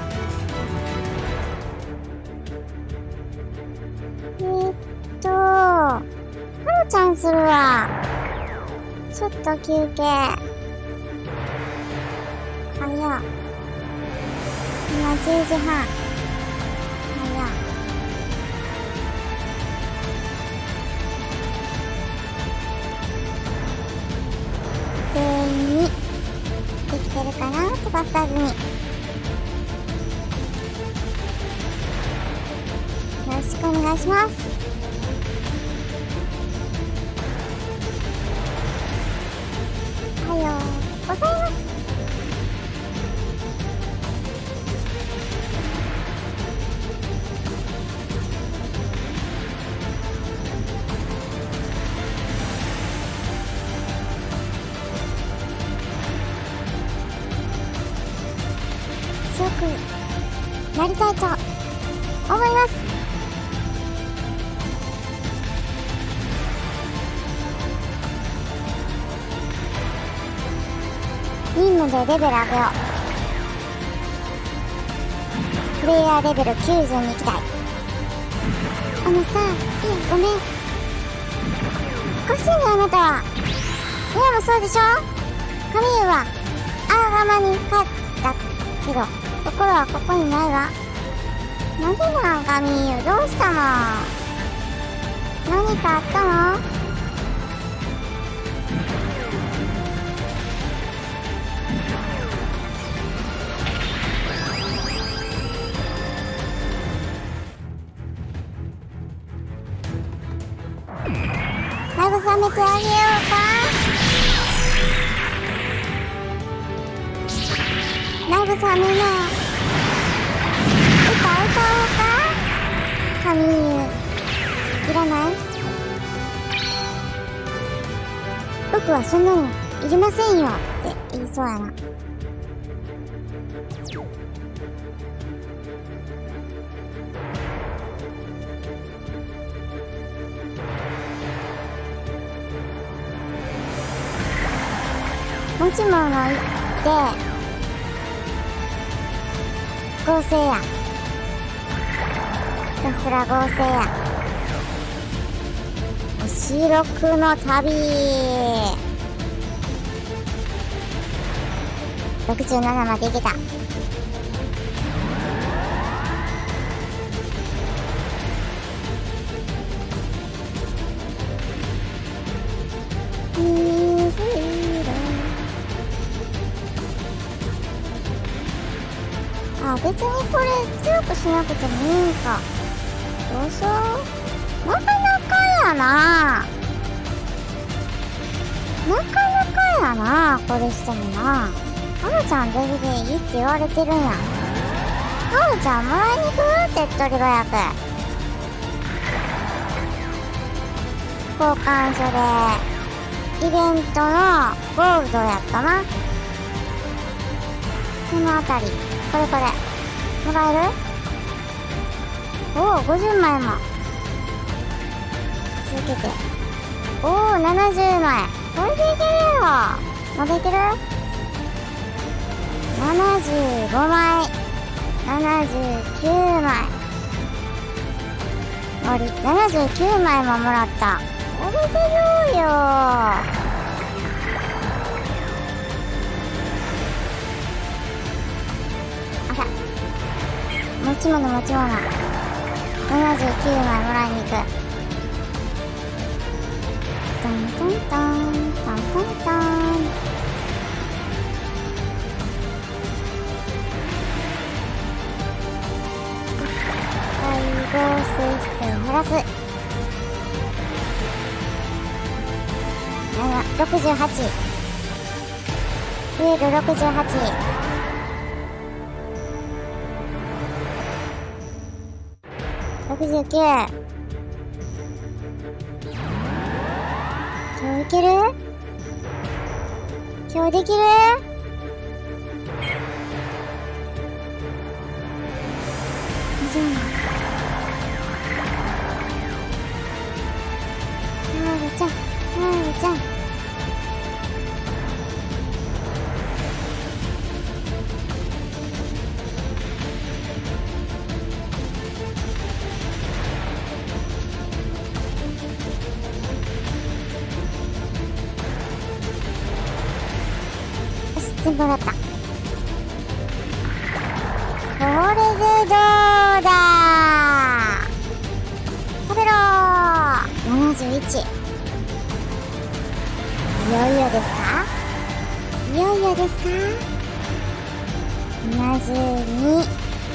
えーっと、ハロちゃんするわ。ちょっと休憩。早っ。今じゅうじはん。早っ。全員にできてるかな、飛ばさずに。よろしくお願いします。おはようございます。強くなりたいと思います。任務でレベル上げよう。プレイヤーレベルきゅうじゅうに行きたい。あのさ、いや、ごめん。おかしいね、あなたは。いや、 そうでしょ。カミーユはアーガマに帰ったけど、心はここにないわ。なんでなんカミーユ、どうしたの？何かあったの？慰めてあげようか。慰めの歌歌おうか。カミーユいらない？僕はそんなのいりませんよって言いそうやな。持ち物って合成や。ひたすら合成や。おしろくの旅ろくじゅうななまでいけた。あ、別にこれ強くしなくてもいいんか。どうしよう。なかなかやな。なかなかやな、これしてもな。ハムちゃんデブでいいって言われてるんや。ハムちゃんもらいに行く？手っ取り早く。交換所でイベントのゴールドやったな。このあたり、これこれもらえる？おお、ごじゅうまいも。続けて。おお、ななじゅうまい。これでいけるよ。まだいける？ななじゅうごまい。ななじゅうきゅうまい。おり、ななじゅうきゅうまいももらった。これでようよ。あら。持ち物持ち物。ななじゅうきゅうまいもらいに行く。トントントン、トントントン。配合性質を減らす。ろくじゅうはち。増えるろくじゅうはち。ろくじゅうきゅう。今日いける？今日できる？じゃあハーブちゃん、ハーブちゃん。全部もらった。これでどうだ？食べろー。ななじゅういち。いよいよですか？いよいよですか？ななじゅうに。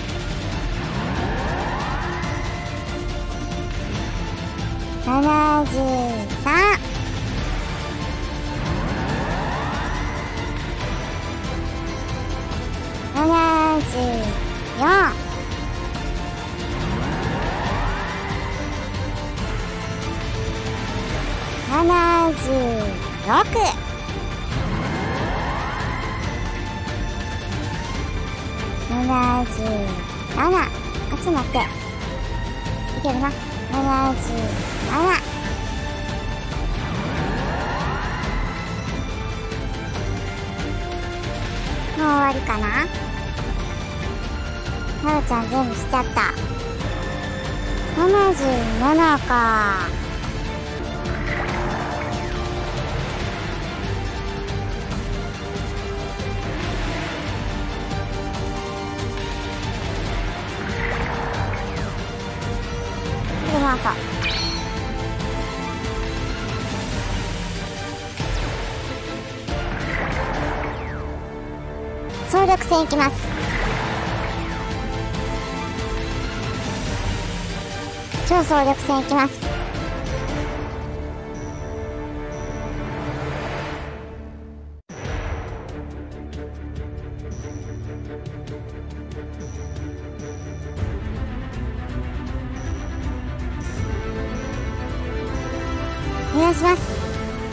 ななじゅうさん。ななじゅうよん。ななじゅうろく。ななじゅうなな。あっち待って。いけるな。ななじゅうなな。もう終わりかな。ななちゃん全部しちゃった。ななじゅうななか。 総力戦いきます。超総力戦いきます。お願いします。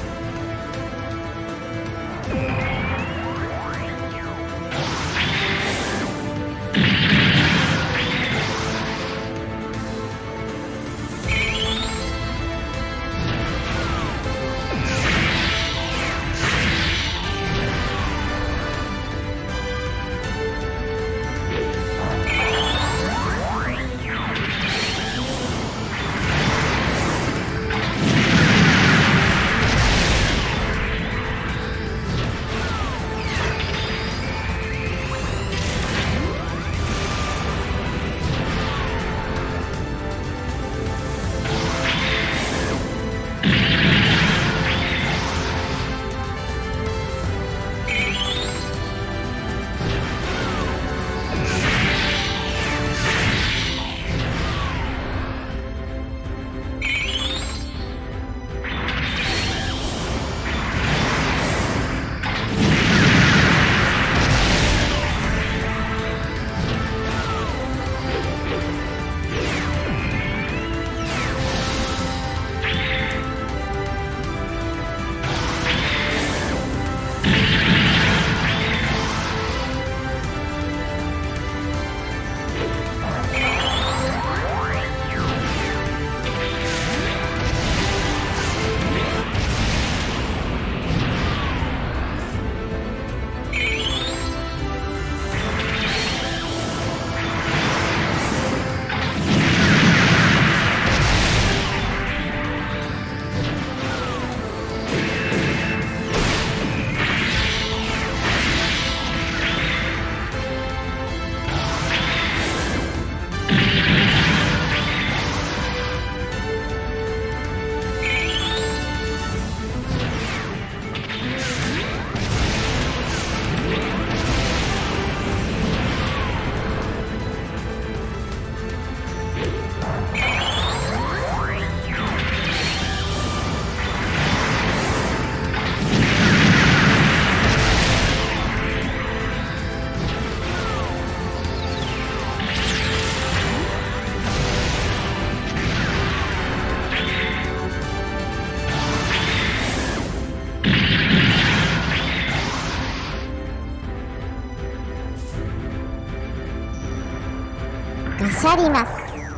ガシャります。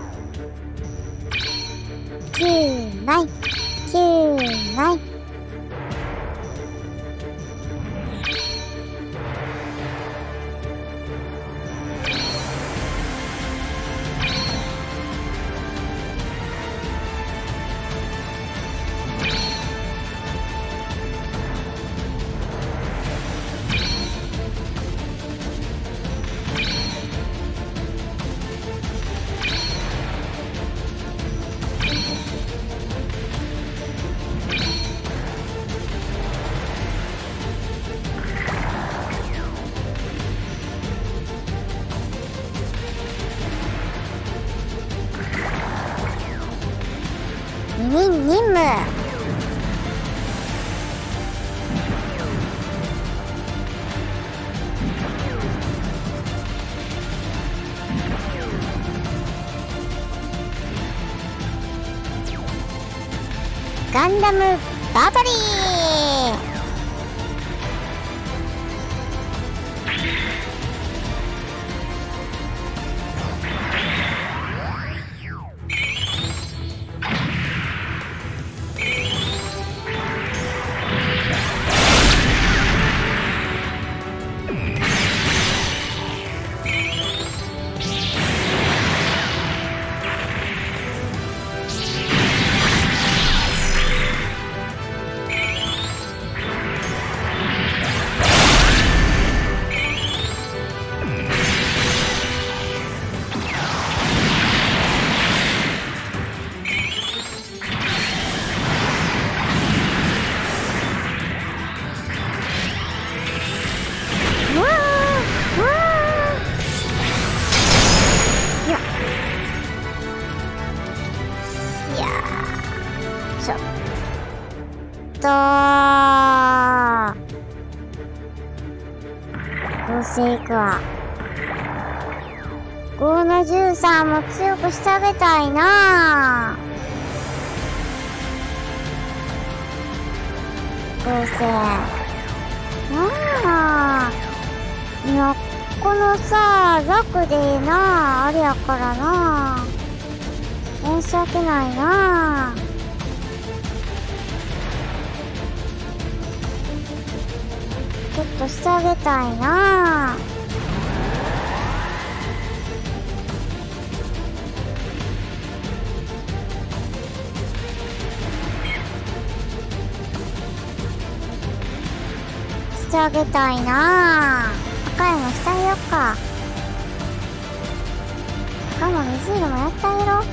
きゅうまい、きゅうまい。任任務ガンダムバトリー。 していくわ。ごのじゅうさんも強くしてあげたいなぁ。合成。なあ。いや、このさ、ザクでな、あれやからな。申し訳ないな。ちょっとしてあげたいな。してあげたいな。赤いのしてあげよっか。赤も水色もやってあげろ。ん？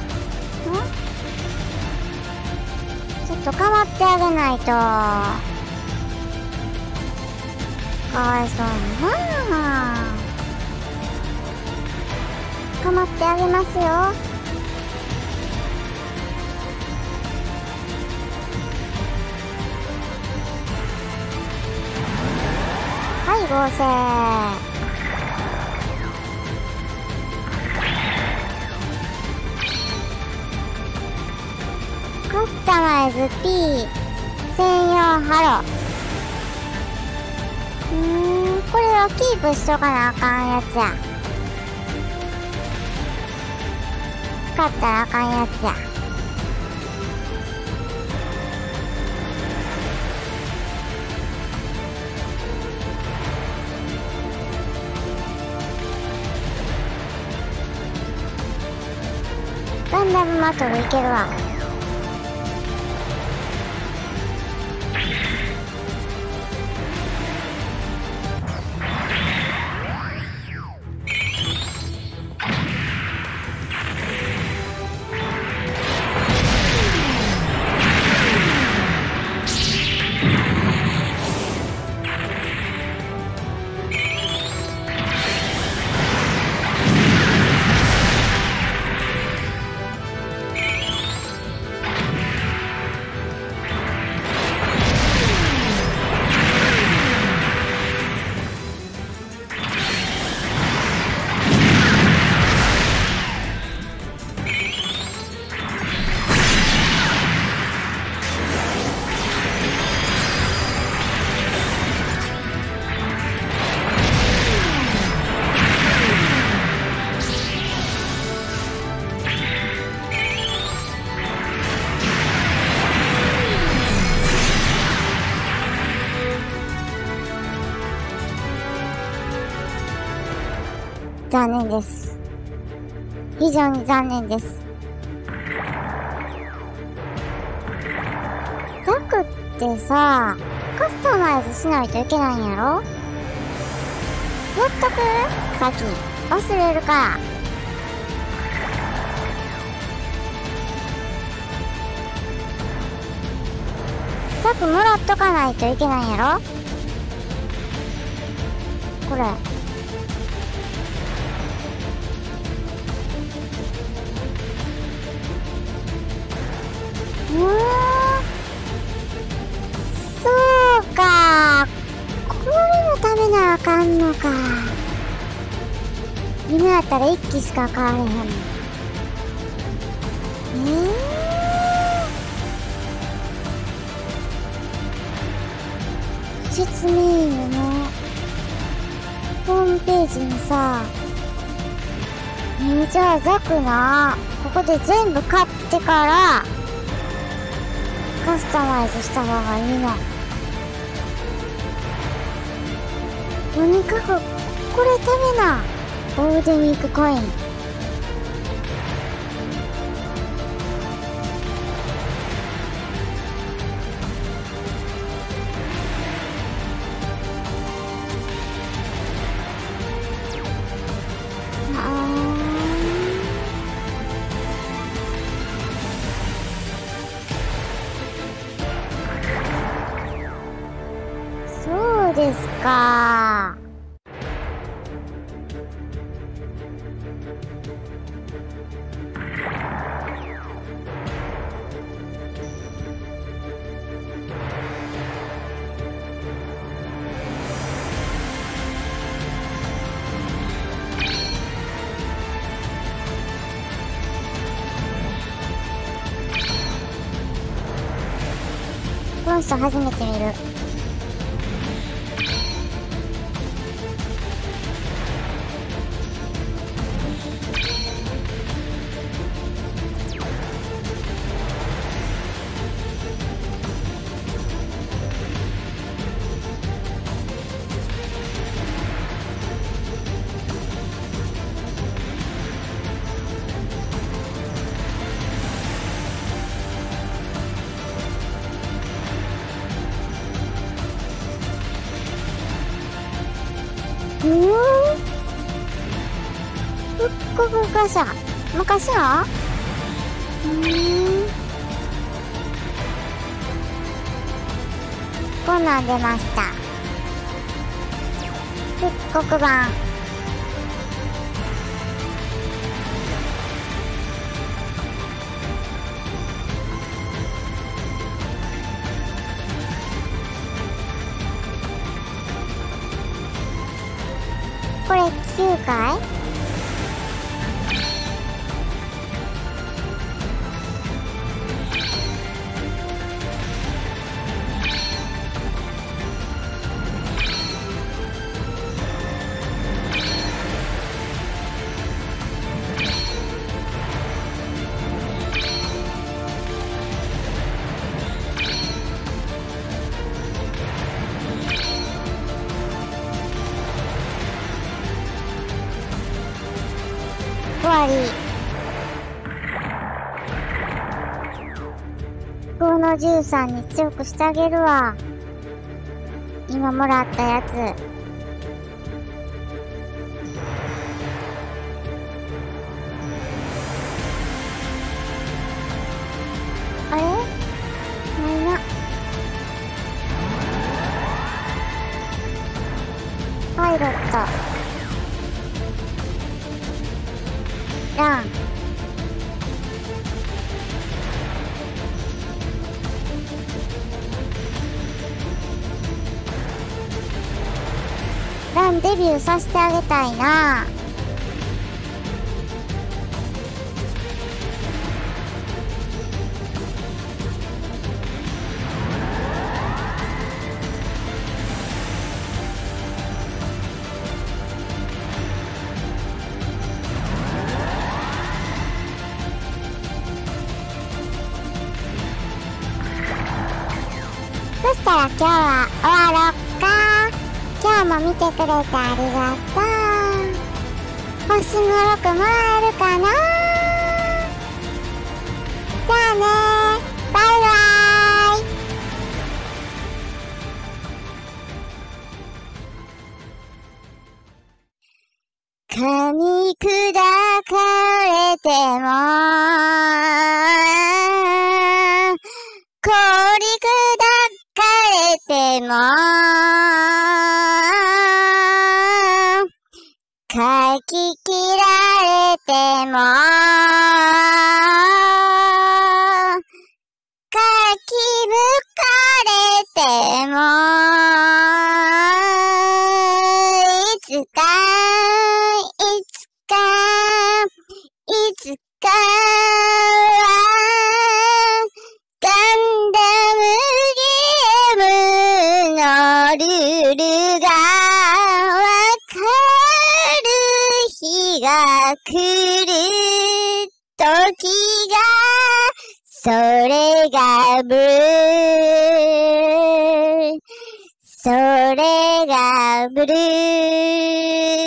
ちょっとかまってあげないと。かわいそうにな。かまってあげますよ。はい、合成。カスタマイズ P 専用ハロー。うーん、これはキープしとかなあかんやつや。使ったらあかんやつや。ガンダムマトルいけるわ。残念です。非常に残念です。ザクってさ、カスタマイズしないといけないんやろ？やっとく？さっき忘れるから。ザクもらっとかないといけないんやろ？これ。うーん、そうか。これのためなあかんのか。今やったら一機しか買われへんもん。えー、説明よね。ホームページにさ、えー、じゃあザクな、ここで全部買ってからカスタマイズした方がいいな。とにかくこれ食べな。ゴールデンウィークコイン。そうですか。 嘘初めて見る。うーん。復刻がさ、昔はうーん。こんなん出ました。復刻版。これきゅうかい？終わり。このじゅうさんに強くしてあげるわ。今もらったやつ。あれ？ないな。パイロット。ラン。ランデビューさせてあげたいな。そしたら今日は終わろっか。今日も見てくれてありがとう。星のろくもらえるかな。じゃあねー。バイバーイ。噛み砕かれても氷砕かれても書き切られても書きぶかれてもいつかいつかいつかはガンダムゲームのルールがわかる日が来る時がそれがブルーそれがブルー